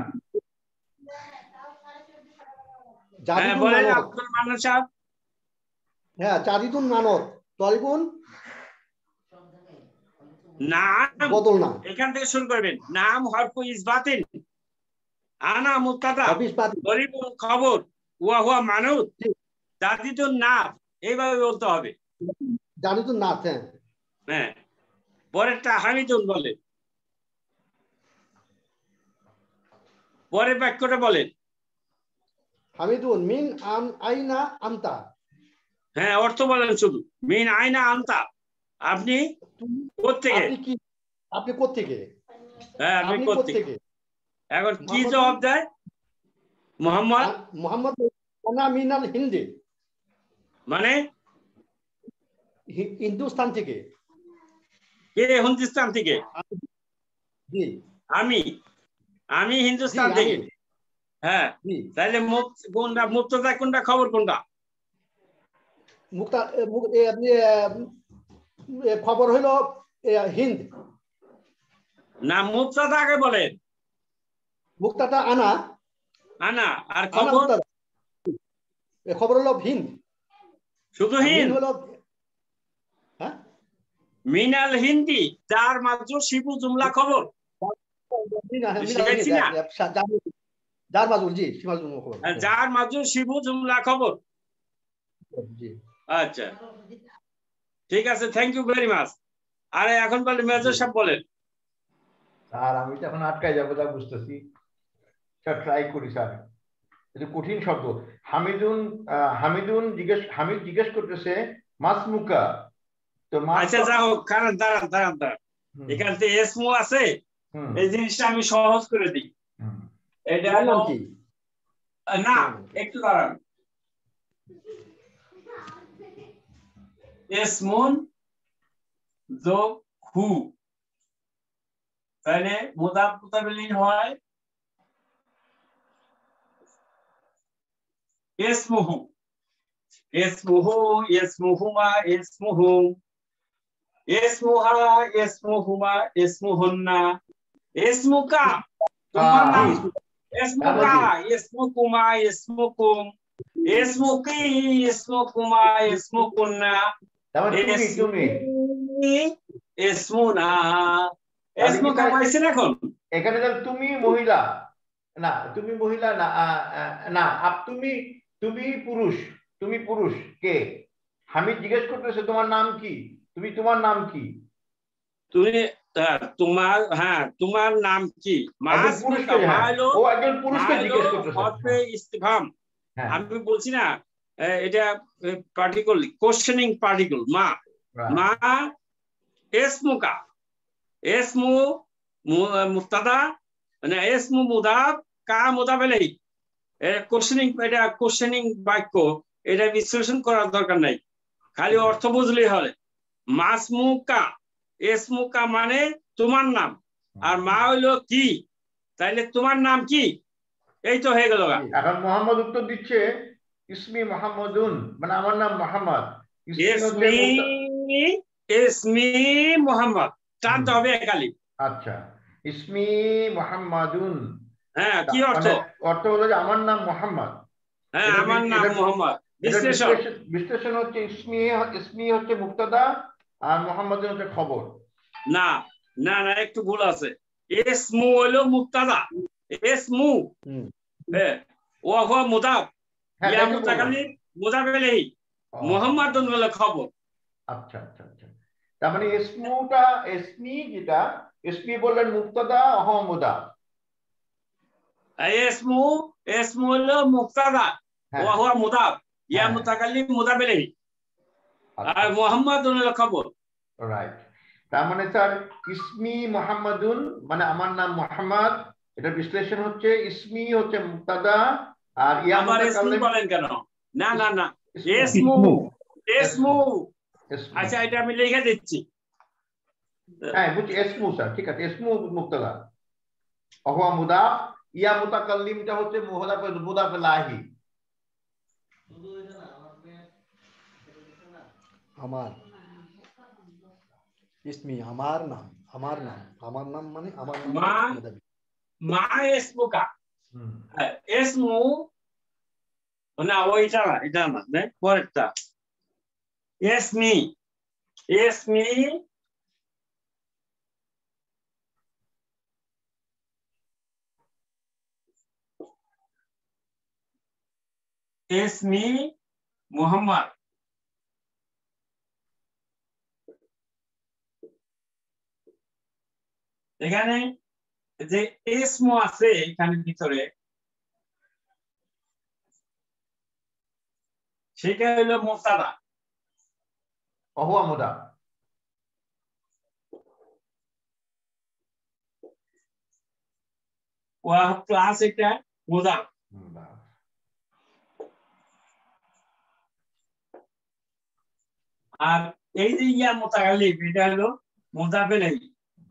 হ্যাঁ বলেন আব্দুল মান্নান সাহেব হ্যাঁ জাদিদুন নানত তলিবুন নাম বদল না এখান থেকে শুরু করবেন নাম হরফ ইসবাতিন আনা মুবতাদা তরিবুল খবর ওয়া হুয়া মানুত জাদিদুন নাত এইভাবে বলতে হবে জাদিদুন নাত হ্যাঁ পরেরটা হামিদুন বলে পরের বাক্যটা বলেন হামিদুন মিন আইনা আনতা হ্যাঁ অর্থ বলেন শুধু মিন আইনা আনতা আপনি কোত্থেকে আপনি কোত্থেকে হ্যাঁ আপনি কোত্থেকে এখন কি জবাব দেয় মোহাম্মদ আনা মিনাল হিন্দি মানে হিন্দুস্তান থেকে কে হিন্দুস্তান থেকে জি আমি হিন্দুস্তান থেকে হ্যাঁ তাহলে কোনটা মুক্তদা কোনটা খবর কোনটা মুক্তা খবর হলো হিন্দ না মুক্তাদা আগে বলেন মুক্তাটা আনা আর খবর খবর হলো হিন্দ শুধু হিন্দ হলো হ্যাঁ মিনাল হিন্দি যার মাত্র শিবু জুমলা খবর যার মাঝুল জি খবর যার মাত্র শিবু জুমলা খবর আচ্ছা ঠিক আছে থ্যাংক ইউ ভেরি মাচ আরে এখন বলে মেজর সাহেব বলেন স্যার আমি তো এখন আটকায় যাবো যা বুঝতেছি স্যার ট্রাই করি স্যার এটা কঠিন শব্দ হামিদ জিজ্ঞেস করতেছে মাসমুকা তো আচ্ছা যাও কারণ দাঁড়ান এখান থেকে এসমু আছে এই জিনিসটা আমি সহজ করে দিই এটা না একটু দাঁড়ান এসমুন যোগ হু তাহলে মুদাফ মুতাবিলিন হয় ইসমুহু ইসমুহু ইসমুহুমা ইসমুহুম ইসমুহা ইসমুহুমা ইসমুহুন্না ইসমুকা তোমার নাম ইসমুকা ইসমুকুমা ইসমুকুম ইসমুকি ইসমুকুমা ইসমুকুন্না তুমি ইসমুনা ইসমুকা পাইছেন এখন এখানে তুমি মহিলা না তুমি মহিলা না না তুমি তুমি পুরুষ তুমি পুরুষ কে হামিদ জিজ্ঞেস করতেছে তোমার নাম কি তুমি তোমার নাম কি তুমি তোমার হ্যাঁ তোমার নাম কি ও একজন পুরুষকে জিজ্ঞেস করতেছে ইস্তিফহাম আমি বলছি না এটা পার্টিকল কোশ্চেনিং পার্টিকল মা মা ইসমুকা ইসমু মুবতাদা মানে ইসমু মুদাফ কা মুদাফ ইলাইহি কোশ্চেনিং এটা কোশ্চেনিং বাক্য এটা বিশ্লেষণ করার দরকার নাই খালি অর্থ বুঝলেই হবে মাসমুকা ইসমুকা মানে তোমার নাম আর মা হইলো কি তাইলে তোমার নাম কি এই তো হয়ে গেল এখন মোহাম্মদ উত্তর দিচ্ছে ইসমি মুহাম্মাদুন মানে আমার নাম মোহাম্মদ ইসমি মুহাম্মদ টানতে হবে খালি আচ্ছা ইসমি মুহাম্মাদুন হ্যাঁ কি অর্থ অর্থ হলো যে আমার নাম মোহাম্মদ হ্যাঁ আমার নাম মোহাম্মদ বিশ্লেষণ হচ্ছে ইসমি হচ্ছে মুবতাদা আর মুহাম্মাদুন হচ্ছে খবর না না না একটু ভুল আছে ইসমু হলো মুবতাদা ইসমু হ্যাঁ ওয়া হুয়া মুদাফ ইয়া মুতাকাল্লিম মুদাফ ইলাইহি মুহাম্মাদুন হলো খবর আচ্ছা আচ্ছা আচ্ছা তার মানে ইসমুটা ইসমি যেটা ইসমি বললেন মুবতাদা ওয়া মুদাফ ইসমু ইসমু হলো মুবতাদা ওয়া হুয়া মুদাফ ইয়া মুতাকাল্লিম মুদাফ ইলাইহি আর মুহাম্মাদুন হলো খবর রাইট তার মানে স্যার ইসমি মুহাম্মাদুন মানে আমার নাম মুহাম্মদ এটা বিশ্লেষণ হচ্ছে ইসমি হচ্ছে মুবতাদা আর ইয়া মুতাকাল্লিম বলেন কেন না না না ইসমু ইসমু আচ্ছা এটা আমি লিখে দিচ্ছি হ্যাঁ বুঝছি ইসমু স্যার ঠিক আছে ইসমু মুবতাদা ওয়া মুদাফ ইয়া মুতাকাল্লিমটা হচ্ছে মুদাফ ইলাইহি আমার ইসমি আমার নাম মানে আমার নাম মা ইসমুকা ইসমু না ওইটা না এটা না পরেরটা ইসমি ইসমি ইসমি মুহাম্মদ এখানে যে ইসমু আছে এখানে ভিতরে সেটা হলো মুবতাদা ওয়া মুদাফ ওয়া প্লাস এটা মুদাফ আর এই যে ইয়া মুতাকাল্লিম এটা হলো মুদাফ ইলাইহি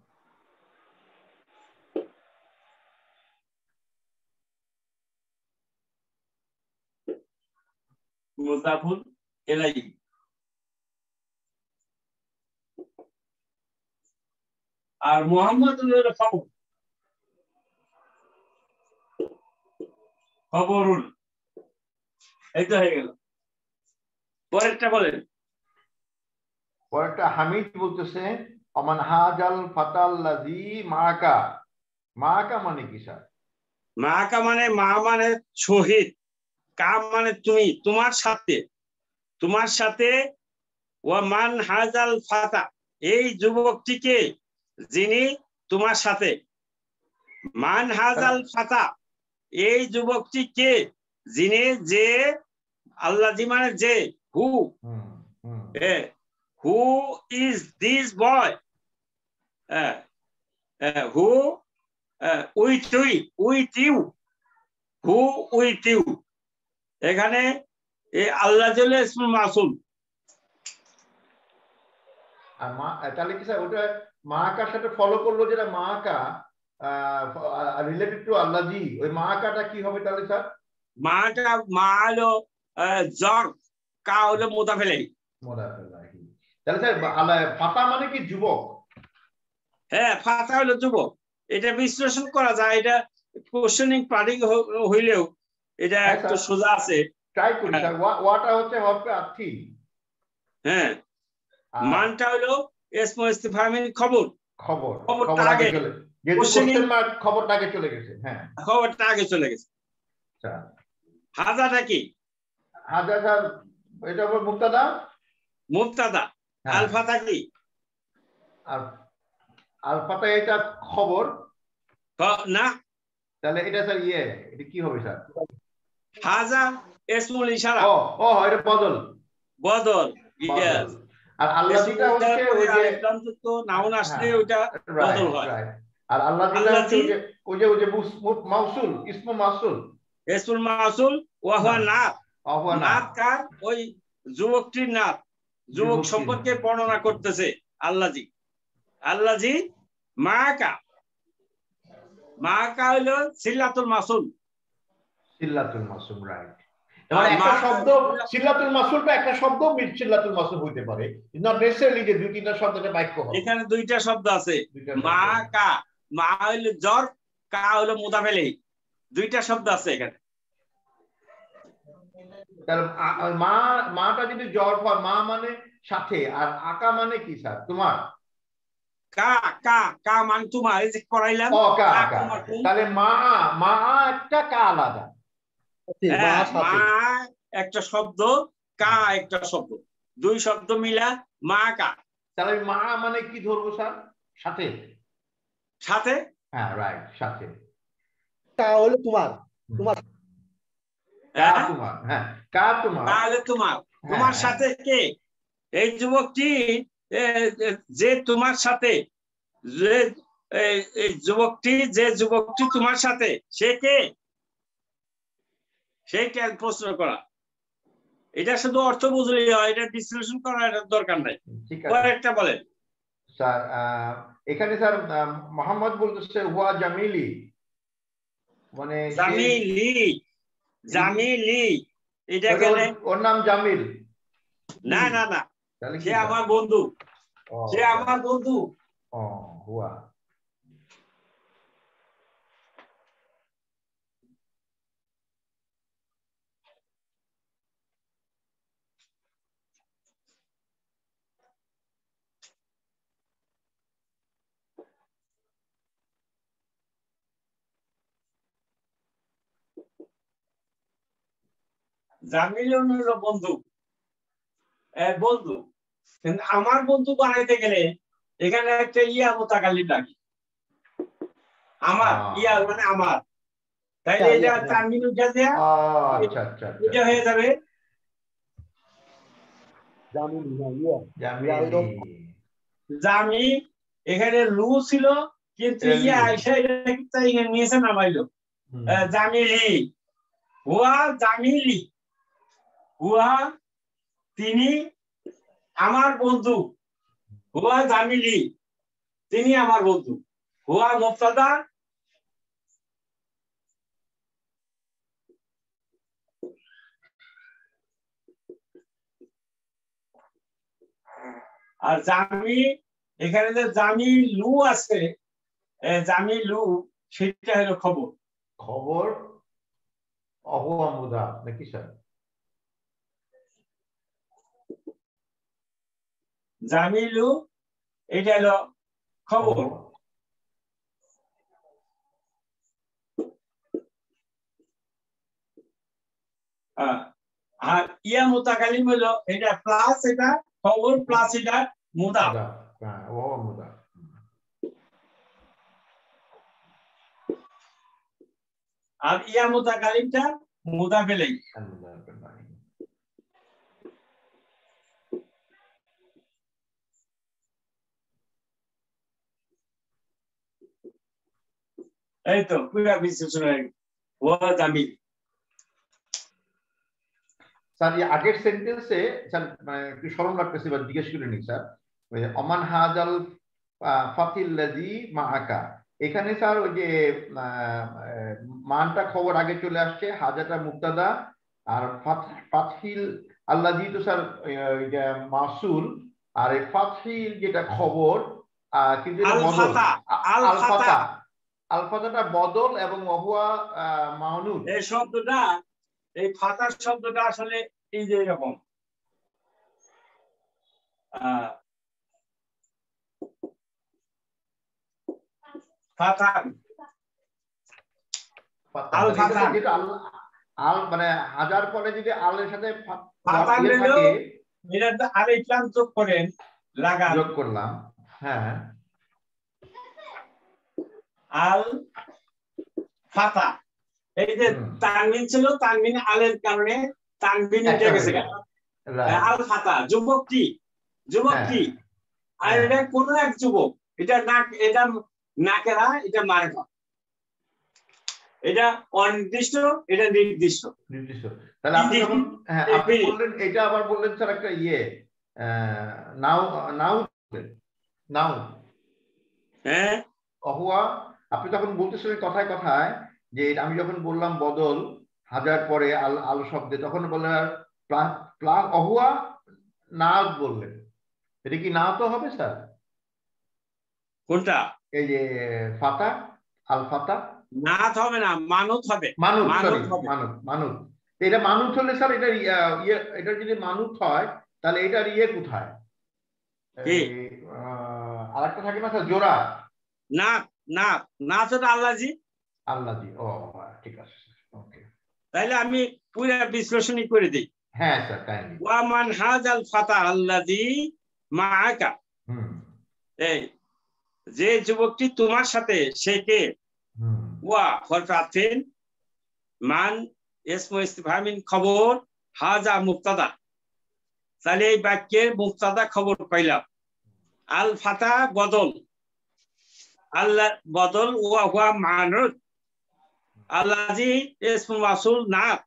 মুদাফুন ইলাইহি আর মুহাম্মাদুন হলো খবর খবরুন এই তো হয়ে গেল পরেরটা বলেন পরেরটা হামিদ বলতেছে অমান হাজাল ফাতাল্লাযী মাআকা মাআকা মানে কি স্যার মাআকা মানে মা মানে শহীদ কা মানে তুমি তোমার সাথে ওয়া মান হাজাল ফাতা এই যুবকটিকে যিনি তোমার সাথে মান হাজাল ফাতা এই যুবকটিকে যিনি যে আল্লাযী মানে যে who is this boy who with you who with you এখানে আল্লাহ জলে ইসমুল মাসুম আর মা তাহলে কি স্যার ওটা মাআকার সাথে ফলো করলো যেটা মাআকা রিলেটেড টু আল্লাহজি ওই মাআকাটা কি হবে তাহলে স্যার মা হলো জর, কা হলো মুদাফেলাহি। তাহলে স্যার ফাতা মানে কি যুবক? হ্যাঁ, ফাতা হলো যুবক। এটা বিশ্লেষণ করা যায়, এটা কোশ্চেনিং পার্টিং হইলেও এটা একটু সোজা আছে। ট্রাই করি স্যার। ওয়াটা হচ্ছে হরফে আথি। হ্যাঁ, মানটা হলো ইসমু ইস্তিফহামের খবর। খবরটা আগে চলে গেছে, কোশ্চেন মার্ক খবরটা আগে চলে গেছে। হ্যাঁ, খবরটা আগে চলে গেছে। আচ্ছা, হাজাটা কি? হাজা স্যার এটা হলো মুবতাদা। মুবতাদা। আলফাতা কি? আলফাতা এটা খবর না, তাহলে এটা স্যার এটা কি হবে স্যার? হাজা ইসমুল ইশারা। ও এটা বদল। ইয়েস। আর আল্লাহ যেটা হচ্ছে ওই যে তো নাউন আসলে ওটা বদল হয়। আর আল্লাহ যেটা হচ্ছে ওই যে মাউসুল, ইসমুল মাউসুল ওয়া হুয়া নাত। নাত কার? ওই যুবকটির নাত, যুবক সম্পর্কে বর্ণনা করতেছে আল্লাজি মাকা হলো সিল্লাতুল মাসুল। রাইট। মানে একটা শব্দ সিল্লাতুল মাসুলটা একটা শব্দ সিল্লাতুল মাসুল হইতে পারে, নট নেসেসারিলি যে দুই তিনটা শব্দটা বাক্য হবে। এখানে দুইটা শব্দ আছে, মা হলো জর, কা হলো মুদাফেলাহি, দুইটা শব্দ আছে এখানে। মাটা যদি জর হয়, মা মানে সাথে, আর আকা মানে কি স্যার? তোমার। কা মানে তোমার, এই যে করাইলাম। তাহলে মা একটা, কা আলাদা। মা একটা শব্দ, কা একটা শব্দ, দুই শব্দ মিলা মা কা। তাহলে মা মানে কি ধরবো স্যার? সাথে। হ্যাঁ, রাইট, সাথে। কা হলো তোমার। তোমার সাথে কে? এই যুবকটি, যে তোমার সাথে, যে যুবকটি তোমার সাথে, সে কে? সেইটা প্রশ্ন করা। এটা শুধু অর্থ বুঝলেই হয়, এটা বিশ্লেষণ করার দরকার নাই। একটা বলেন স্যার। এখানে স্যার মোহাম্মদ বলতেছে হুয়া জামিলি, মানে জামিলি। এটা কেন? ওর নাম জামিল? না, সে আমার বন্ধু। হুয়া। জামিল হলো বন্ধু, কিন্তু আমার বন্ধু বানাইতে গেলে এখানে একটা মুতাকাল্লিম লাগে। আমার মানে আমার, তাইলে এটা তানবিন উঠা দেয়া, এটা হয়ে যাবে জামি। এখানে লু ছিল, কিন্তু নিয়েছে নামাইলো জামিলি। হুয়া তিনি আমার বন্ধু, হুয়া জামিলি, তিনি আমার বন্ধু। হুয়া মুবতাদা, আর জামি, এখানে যে জামি লু আছে, জামি লু, সেটা হলো খবর। অহুয়া নাকি স্যার? জামিলু এটা হলো খবর। আর মুতাকাল্লিম হলো এটা প্লাস এটা খবর প্লাস এটা মুদা। আর মুতাকাল্লিমটা মুদাফেলাহি। এই তো পুরা বিশ্লেষণ হয়ে গেল। ওয়া জামিল। স্যার আগের সেন্টেন্সে স্যার একটু স্মরণ রাখতেছি বা জিজ্ঞেস করে নি স্যার, অমান হাজাল ফাতিল লাযী মাআকা, এখানে স্যার ওই যে মানটা খবর আগে চলে আসছে, হাজাটা মুক্তাদা, আর ফাতহিল আল্লাযী তো স্যার মাসুল, আর এই ফাতহিল যেটা খবর কিন্তু এটা বদল, আল ফাতাটা বদল এবং ওহুয়া মাউনুদ। এই শব্দটা, এই ফাতার শব্দটা আসলে এই যে এরকম আল মানে হাজার পরে যদি আলের সাথে যোগ করেন, যোগ করলাম, হ্যাঁ, আল ফাতা, এই যে তানবিন ছিল, তানবিন আলের কারণে তানবিন উঠে গেছে, আল ফাতা যুবকটি, যুবকটি, আর এটা কোন এক যুবক, এটা নাকেরা, এটা মারেফা, এটা অনির্দিষ্ট, এটা নির্দিষ্ট। তাহলে আপনি যখন আপনি বললেন এটা, আবার বললেন স্যার একটা ইয়ে নাও, নাও হ্যাঁ অহুয়া, আপনি তখন বলতেছিলেন কথায় কথায় যে আমি যখন বললাম বদল হাজার পরে আল শব্দে, তখন বললেন প্লাস অহুয়া নাও বললেন, এটা কি নাও তো হবে স্যার? কোনটা? এই যে ফাতা, আল ফাতা নাত হবে না, মানত হবে। মানত, মানত। এটা মানত হলে স্যার এটা এটা যদি মানত হয় তাহলে এটার ইয়ে কোথায়? আরেকটা থাকে না স্যার জোড়া? নাত, নাত, নাত হলো আল্লাজি, আল্লাজি। ও ঠিক আছে, ওকে। তাইলে আমি পুরো বিশ্লেষণ করে দিই। হ্যাঁ স্যার, কাইন্ডলি। ওয়া মান হাযাল ফাতা আল্লাজি মাআকা, এই যে যুবকটি তোমার সাথে, সে কে? ওয়া হরফাতিন, মান ইসমু ইসতিফহামিন খবর, হাযা মুবতাদা, তাহলে এই বাক্যের মুবতাদা খবর পাইলাম। আল ফাতা বদল, আল্লাহ বদল, ওয়া হুয়া মানুদ, আল্লাজি ইসমু মাসুল নাত,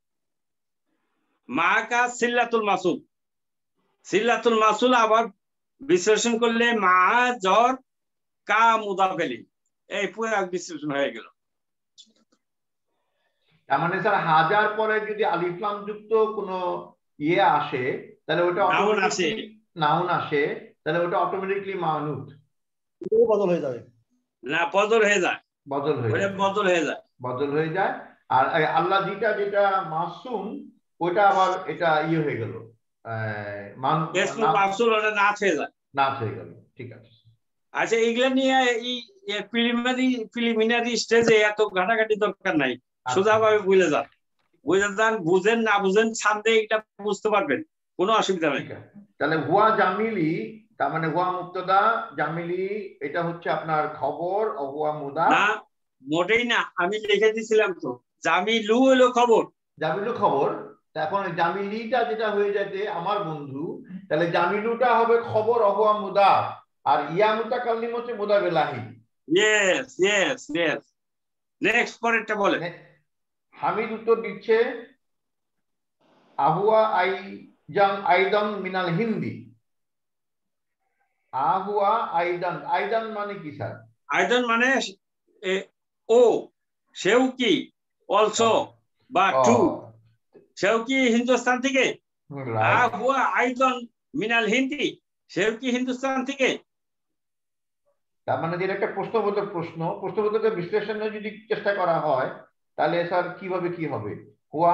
মাআকা সিল্লাতুল মাসুল, সিল্লাতুল মাসুল আবার বিশ্লেষণ করলে মা জর কা মুদাফ ইলাইহি, এই পুরো বিশ্লেষণ হয়ে গেল। তার মানে স্যার হাজার পরে যদি আলিফ লাম যুক্ত কোনো ইয়ে আসে তাহলে ওটা নাউন আসে, তাহলে ওটা অটোমেটিক্যালি মাউনুদ বদল হয়ে যাবে না? বদল হয়ে যায়, বদল হয়ে যায়। আর আল্লাহ যেটা মাসুম, ওটা আবার এটা ইয়ে হয়ে গেল, মাসুল, ওটা নাত হয়ে যায়, নাত হয়ে গেল। ঠিক আছে। আচ্ছা, এগুলা নিয়ে এই প্রিলিমিনারি স্টেজে এত ঘাটাঘাটি দরকার নাই, সোজাভাবে বুঝে যান, বুঝেন না বুঝেন ছান্দে এটা বুঝতে পারবেন, কোনো অসুবিধা নেই। তাহলে হুয়া জামিলি, তার মানে হুয়া মুবতাদা, জামিলি এটা হচ্ছে আপনার খবর, হুয়া মুদাফ। না, মোটেই না, আমি লিখে দিয়েছিলাম তো, জামিলু হলো খবর, জামিলু খবর। এখন জামিলিটা যেটা হয়ে যাচ্ছে আমার বন্ধু, তাহলে জামিলুটা হবে খবর, হুয়া মুদাফ, আর ইয়া মুতাকাল্লিম হচ্ছে মুদাফ ইলাইহি। Yes yes yes. নেক্সট পরেরটা বলেন। হামিদ উত্তর দিচ্ছে আহুয়া আইদান মিনাল হিন্দি। আহুয়া আইদান, আইদান মানে কি স্যার? আইদান মানে ও, সেও কি, অলসো বা টু, সেও কি হিন্দুস্তান থেকে? আহুয়া আইদান মিনাল হিন্দি, সেও কি হিন্দুস্তান থেকে? তার মানে যেটা একটা প্রশ্নবোধক বিশ্লেষণে যদি চেষ্টা করা হয় তাহলে স্যার কিভাবে কি হবে? হুয়া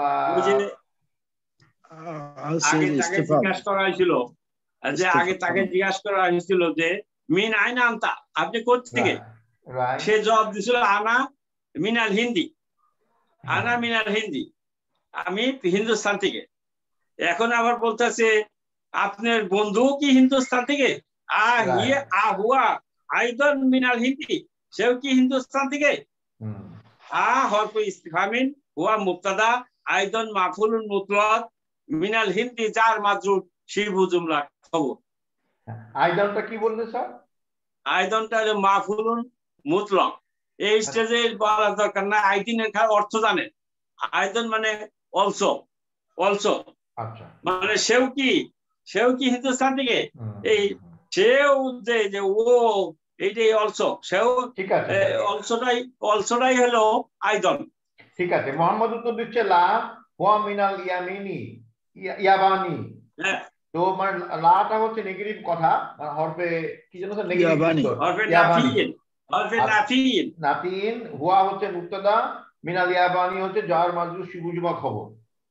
আগে তাকে জিজ্ঞাসা করা হয়েছিল যে মিন আইনা আনতা, আপনি কোত্থেকে? সে জবাব দিছিল আনা মিনাল হিন্দি, আনা মিনাল হিন্দি, আমি হিন্দুস্তান থেকে। এখন আবার বলতেছে আপনার বন্ধু কি হিন্দুস্তান থেকে? আহুয়া আইদান মিনাল হিন্দি, সেও কি হিন্দুস্তান থেকে? হরফ ইস্তিফহামিন, হুয়া মুবতাদা, আইদান মাফউলুন মুতলাক, মিনাল হিন্দি জার মাজরুর, শিবু জুমলা খবর। আইদানটা কি বললেন স্যার? আইদানটা হলো মাফউলুন মুতলাক, এই স্টেজে বলার দরকার না, আইদিনের অর্থ জানেন। আইদান মানে অলসো, অলসো মানে সেও কি হিন্দুস্তান থেকে। এই সেও যে ও এইটাই অলসো সেও ঠিক আছে অলসোটাই হলো আইদন। ঠিক আছে, মোহাম্মদ উত্তর দিচ্ছে লা হুয়া মিনাল ইয়ামিনি ইয়াবানি। তো মানে লাটা হচ্ছে নেগেটিভ কথা, মানে হরফে কি যেন স্যার নেগেটিভ উত্তর হরফে ইয়াবানি। নাফিন নাফিন হুয়া হচ্ছে মুবতাদা, মিনাল ইয়াবানি হচ্ছে জার মাজরুর শিবুজবা খবর।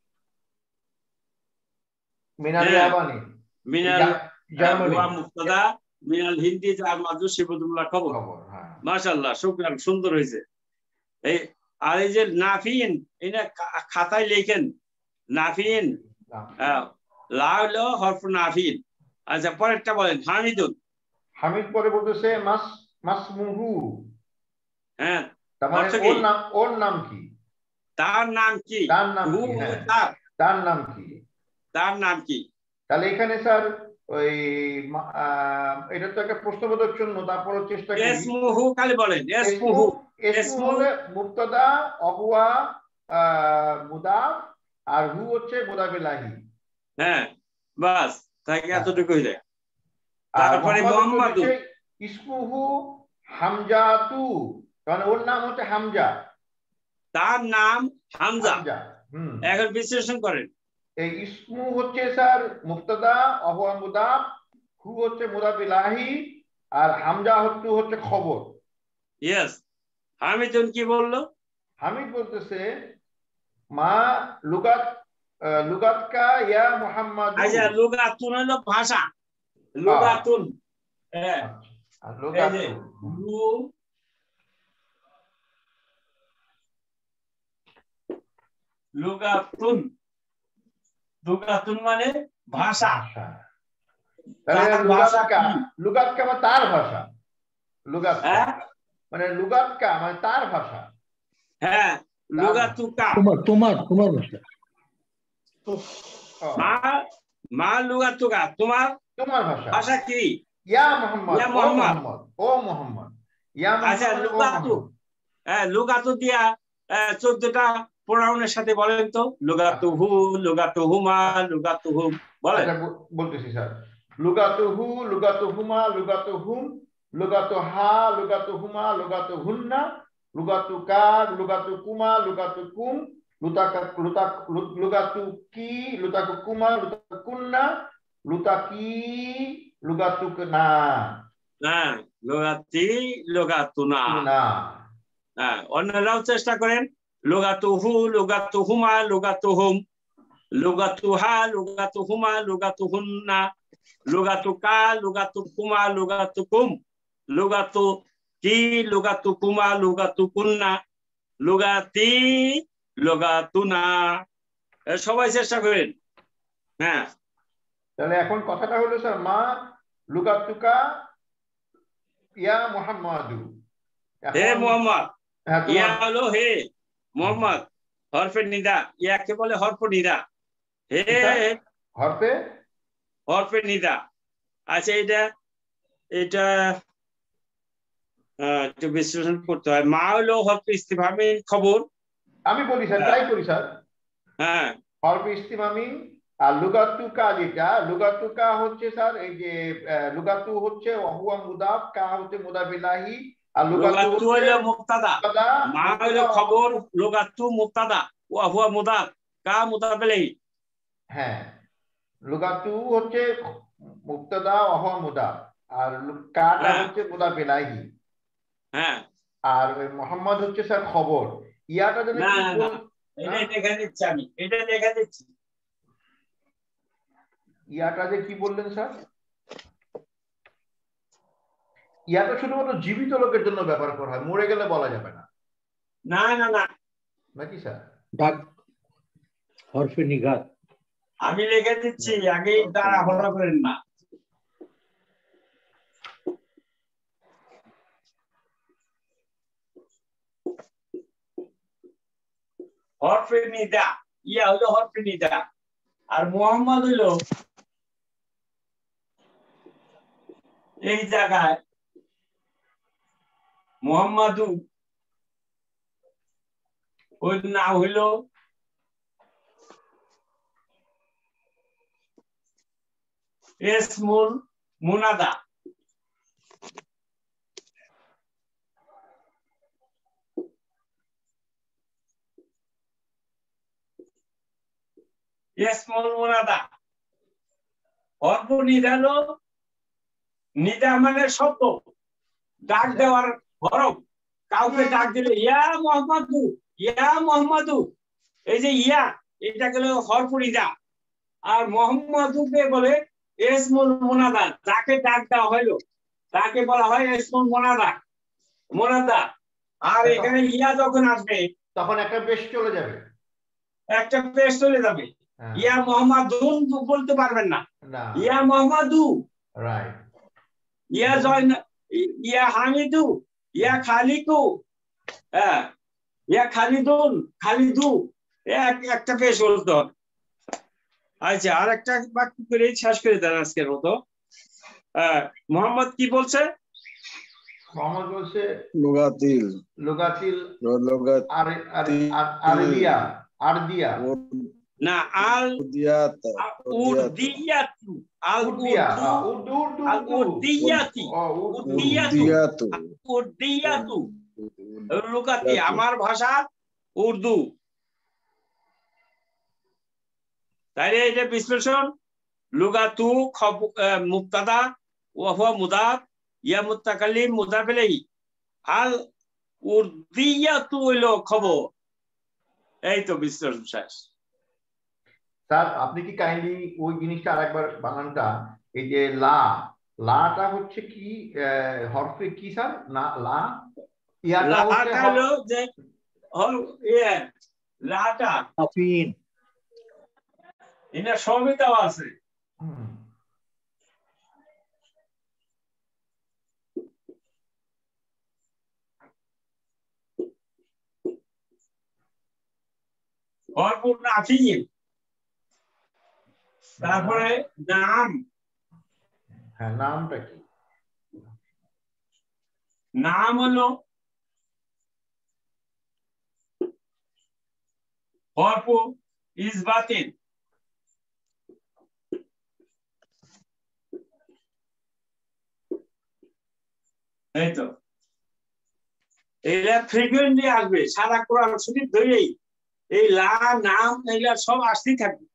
মিনাল ইয়াবানি জার্মানি হুয়া মুবতাদা, মিনাল হিন্দি জার মাজরুর শিবুজবা খবর। মাশাআল্লাহ, শুকরান, সুন্দর হয়েছে। এই আর এই যে নাফিন, এটা খাতায় লেখেন নাফিন, লা হলো হরফ নাফিন। আচ্ছা পরেরটা বলেন হামিদুন। হামিদ পরে বলতেছে মাসমুহু। হ্যাঁ, তার মানে ওর নাম কি? তার নাম কি? তার নাম কি? হ্যাঁ, তার নাম কি? তার নাম কি? তাহলে এখানে স্যার ওই এটা তো একটা প্রশ্নবোধক চিহ্ন, তারপর চেষ্টা করি ইসমুহু খালি বলেন ইসমুহু। ইসমুহু মুবতাদা, অহুয়া মুদাফ, আর হু হচ্ছে মুদাফ ইলাহি। হ্যাঁ বাস, তাকে এতটুকুই দেয়। তারপরে মুহাম্মাদু ইসমুহু হামজাতু, কারণ ওর নাম হচ্ছে হামজা, তার নাম হামজা। এখন বিশ্লেষণ করেন। এই ইসমু হচ্ছে স্যার মুবতাদা, অহুয়া মুদাফ, হু হচ্ছে মুদাফ ইলাহি, আর হামজা হচ্ছে খবর। ইয়েস। হামিদুন কি বললো? হামিদ বলতেছে মা লুগাত কা ইয়া মুহাম্মাদ। আচ্ছা, লুগাতুন হলো ভাষা, লুগাতুন। হ্যাঁ, লুগাতুন, লুগাতুন মানে ভাষা। লুগাত কা মানে তার ভাষা, লুগাত মানে লুগাত কা মানে তার ভাষা। হ্যাঁ, লুগাতুকা তোমার ভাষা। মা লুগাতুকা তোমার ভাষা। ভাষা কি? ইয়া মুহাম্মদ, ইয়া মুহাম্মদ, ও মুহাম্মদ, ইয়া মুহাম্মদ। আচ্ছা লুগাতু, লুগাতু দিয়া 14টা প্রোনাউনের সাথে বলেন তো। লুগাতুহু, লুগাতুহুমা, লুগাতুহুম বলেন। আচ্ছা বলতেছি স্যার। লুগাতুহু, লুগাতুহুমা, লুগাতুহুম, লুগাতুহা, লুগাতুহুমা, লুগাতুহুন্না, লুগাতুকা, লুগাতুকুমা, লুগাতুকুম, লুগাতুকি, লুগাতুকুমা, লুগাতুকুন্না, লুগাকি, লুগাতুকনা। হ্যাঁ, লুগাতি, লুগাতুনা। হ্যাঁ, অন্যরাও চেষ্টা করেন। লুগাতুহু, লুগাতুহুমা, লুগাতুহুম, লুগাতুহা, লুগাতুহুমা, লুগাতুহুন্না, লুগাতুকা, লুগাতুকুমা, লুগাতুকুম, লুগাতুকি, লুগাতুকুমা, লুগাতুকুন্না, লুগাতি, লুগাতুনা। সবাই চেষ্টা করেন। হ্যাঁ, তাহলে এখন কথাটা হলো স্যার মা লুগাতুকা ইয়া মুহাম্মাদু। হে মুহাম্মদ, ইয়া হলো হে মুহাম্মদ, হরফে নিদা। ইয়াকে বলে হরফ নিদা। হে হরফে নিদা। আচ্ছা, এটা একটু বিশ্লেষণ করতে হয়। মা হলো হরফে ইস্তিফহামের খবর। আমি বলি স্যার, ট্রাই করি স্যার। হ্যাঁ, হরফে ইস্তিফহামি। আর লুগাতুকা যেটা, লুগাতুকা হচ্ছে স্যার এই যে লুগাতু হচ্ছে হুয়া মুদাফ, কা হচ্ছে মুদাফ ইলাহি, আর লুগাতু হলো মুবতাদা, মা হলো খবর, লুগাতু মুবতাদা, ওয়া হুয়া মুদাফ, কা মুদাফ ইলাহি। হ্যাঁ, লুগাতু হচ্ছে মুবতাদা, ওয়া হুয়া মুদাফ, আর কাটা হচ্ছে মুদাফ ইলাহি। হ্যাঁ, আর মুহাম্মদ হচ্ছে স্যার খবর। ইয়াটা যদি এটা দেখা দিচ্ছি আমি, এটা দেখা দিচ্ছি। ইয়াটা যে কি বললেন স্যার? ইয়াটা শুধুমাত্র জীবিত লোকের জন্য ব্যবহার করা হয়, মরে গেলে বলা যাবে না। না না না, নাকি স্যার? ডাক হরফে নিগাত। আমি লিখে দিচ্ছি, আগেই তাড়াহুড়া করেন না। হরফে নিদা, ইয়া হলো হরফে নিদা, আর মুহাম্মদ হলো এই জায়গায় মুহাম্মাদু, ওই নাম হইলো ইসমুল মুনাদা। ইসমুল মুনাদা। হরফ নিদা হলো, নিদা মানে শব্দ, ডাক দেওয়ার হরফ। কাউকে ডাক দিলে ইয়া মুহাম্মাদু, ইয়া মুহাম্মাদু, এই যে ইয়া, এটা গেল হরফ নিদা। আর মুহাম্মাদুকে বলে ইসমুল মুনাদা, যাকে ডাক দেওয়া হইলো তাকে বলা হয় ইসমুল মুনাদা, মুনাদা। আর এখানে ইয়া যখন আসবে তখন একটা পেশ চলে যাবে, একটা পেশ চলে যাবে। ইয়া মুহাম্মাদুন বলতে পারবেন না, ইয়া মুহাম্মাদু, রাইট। ইয়া জয়ন, ইয়া হামিদু, ইয়া খালিকু, হ্যাঁ, ইয়া খালিদুন, খালিদু, একটা পেশ বলতে হবে। আচ্ছা, আর একটা বাক্য করে শেষ করে দেন আজকের মতো। মোহাম্মদ কি বলছে? মোহাম্মদ বলছে লুগাতিল, লুগাতিল আরদিয়া, আরদিয়া না, আল উর্দিয়াতু, আল উর্দিয়াতি, উর্দিয়াতু লুগাতি, আমার ভাষা উর্দু। তাইলে এটা বিশ্লেষণ। লুগাতু মুবতাদা ওয়া হুয়া মুদাফ, ইয়া মুতাকাল্লিম মুদাফ ইলাইহি, আল উর্দিয়াতু হইলো খবর। এই তো বিশ্লেষণ শেষ। স্যার আপনি কি কাইন্ডলি ওই জিনিসটা আরেকবার বানানটা, এই যে লা, লাটা হচ্ছে কি হরফে কি স্যার? না লা, ইয়াটা হলো যে লাটা আফিন, এটা সবই দেওয়া আছে। ভরপুর আফিন, তারপরে নাম। হ্যাঁ, নামটা কি? নাম হলো ভরপুর ইসবাতিন। এই তো এরা ফ্রিকুয়েন্টলি আসবে সারা কোরআন শরীফ ধরেই, এই লা, নাম, এগুলা সব আসতেই থাকবে।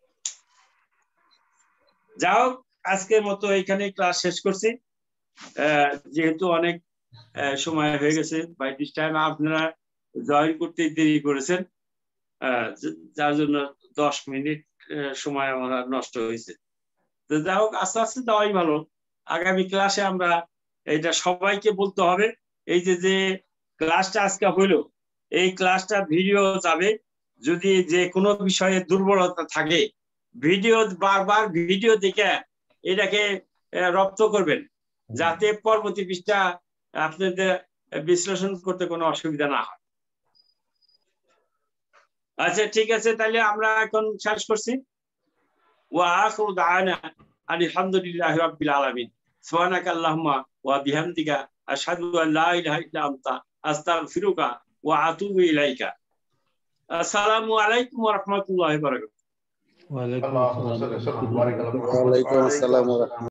যাও, আজকের মতো এইখানে ক্লাস শেষ করছি। যেহেতু অনেক সময় হয়ে গেছে, বাই দিস টাইম আপনারা জয়েন করতে দেরি করেছেন, যার জন্য 10 মিনিট সময় আমার নষ্ট হয়েছে। তো যাই হোক, আস্তে আস্তে দেওয়াই ভালো। আগামী ক্লাসে আমরা এটা সবাইকে বলতে হবে, এই যে ক্লাসটা আজকে হইলো, এই ক্লাসটা ভিডিও যাবে। যদি যে কোনো বিষয়ে দুর্বলতা থাকে, ভিডিও বারবার ভিডিও দেখে এটাকে রপ্ত করবেন, যাতে পরবর্তী পৃষ্ঠা আপনাদের বিশ্লেষণ করতে কোনো অসুবিধা না হয়। আচ্ছা, ঠিক আছে, তাহলে আমরা এখন শেষ করছি। ওয়া আখিরু দাওয়ানা আলহামদুলিল্লাহি রাব্বিল আলামিন। সুবহানাকা আল্লাহুম্মা ওয়া বিহামদিকা আশহাদু আন লা ইলাহা ইল্লা আনতা আস্তাগফিরুকা ওয়া আতুবু ইলাইকা। আসসালামু আলাইকুম ওয়া রাহমাতুল্লাহি ওয়া বারাকাতুহু। ওয়া আলাইকুম আসসালাম। ওয়া আলাইকুম আসসালাম।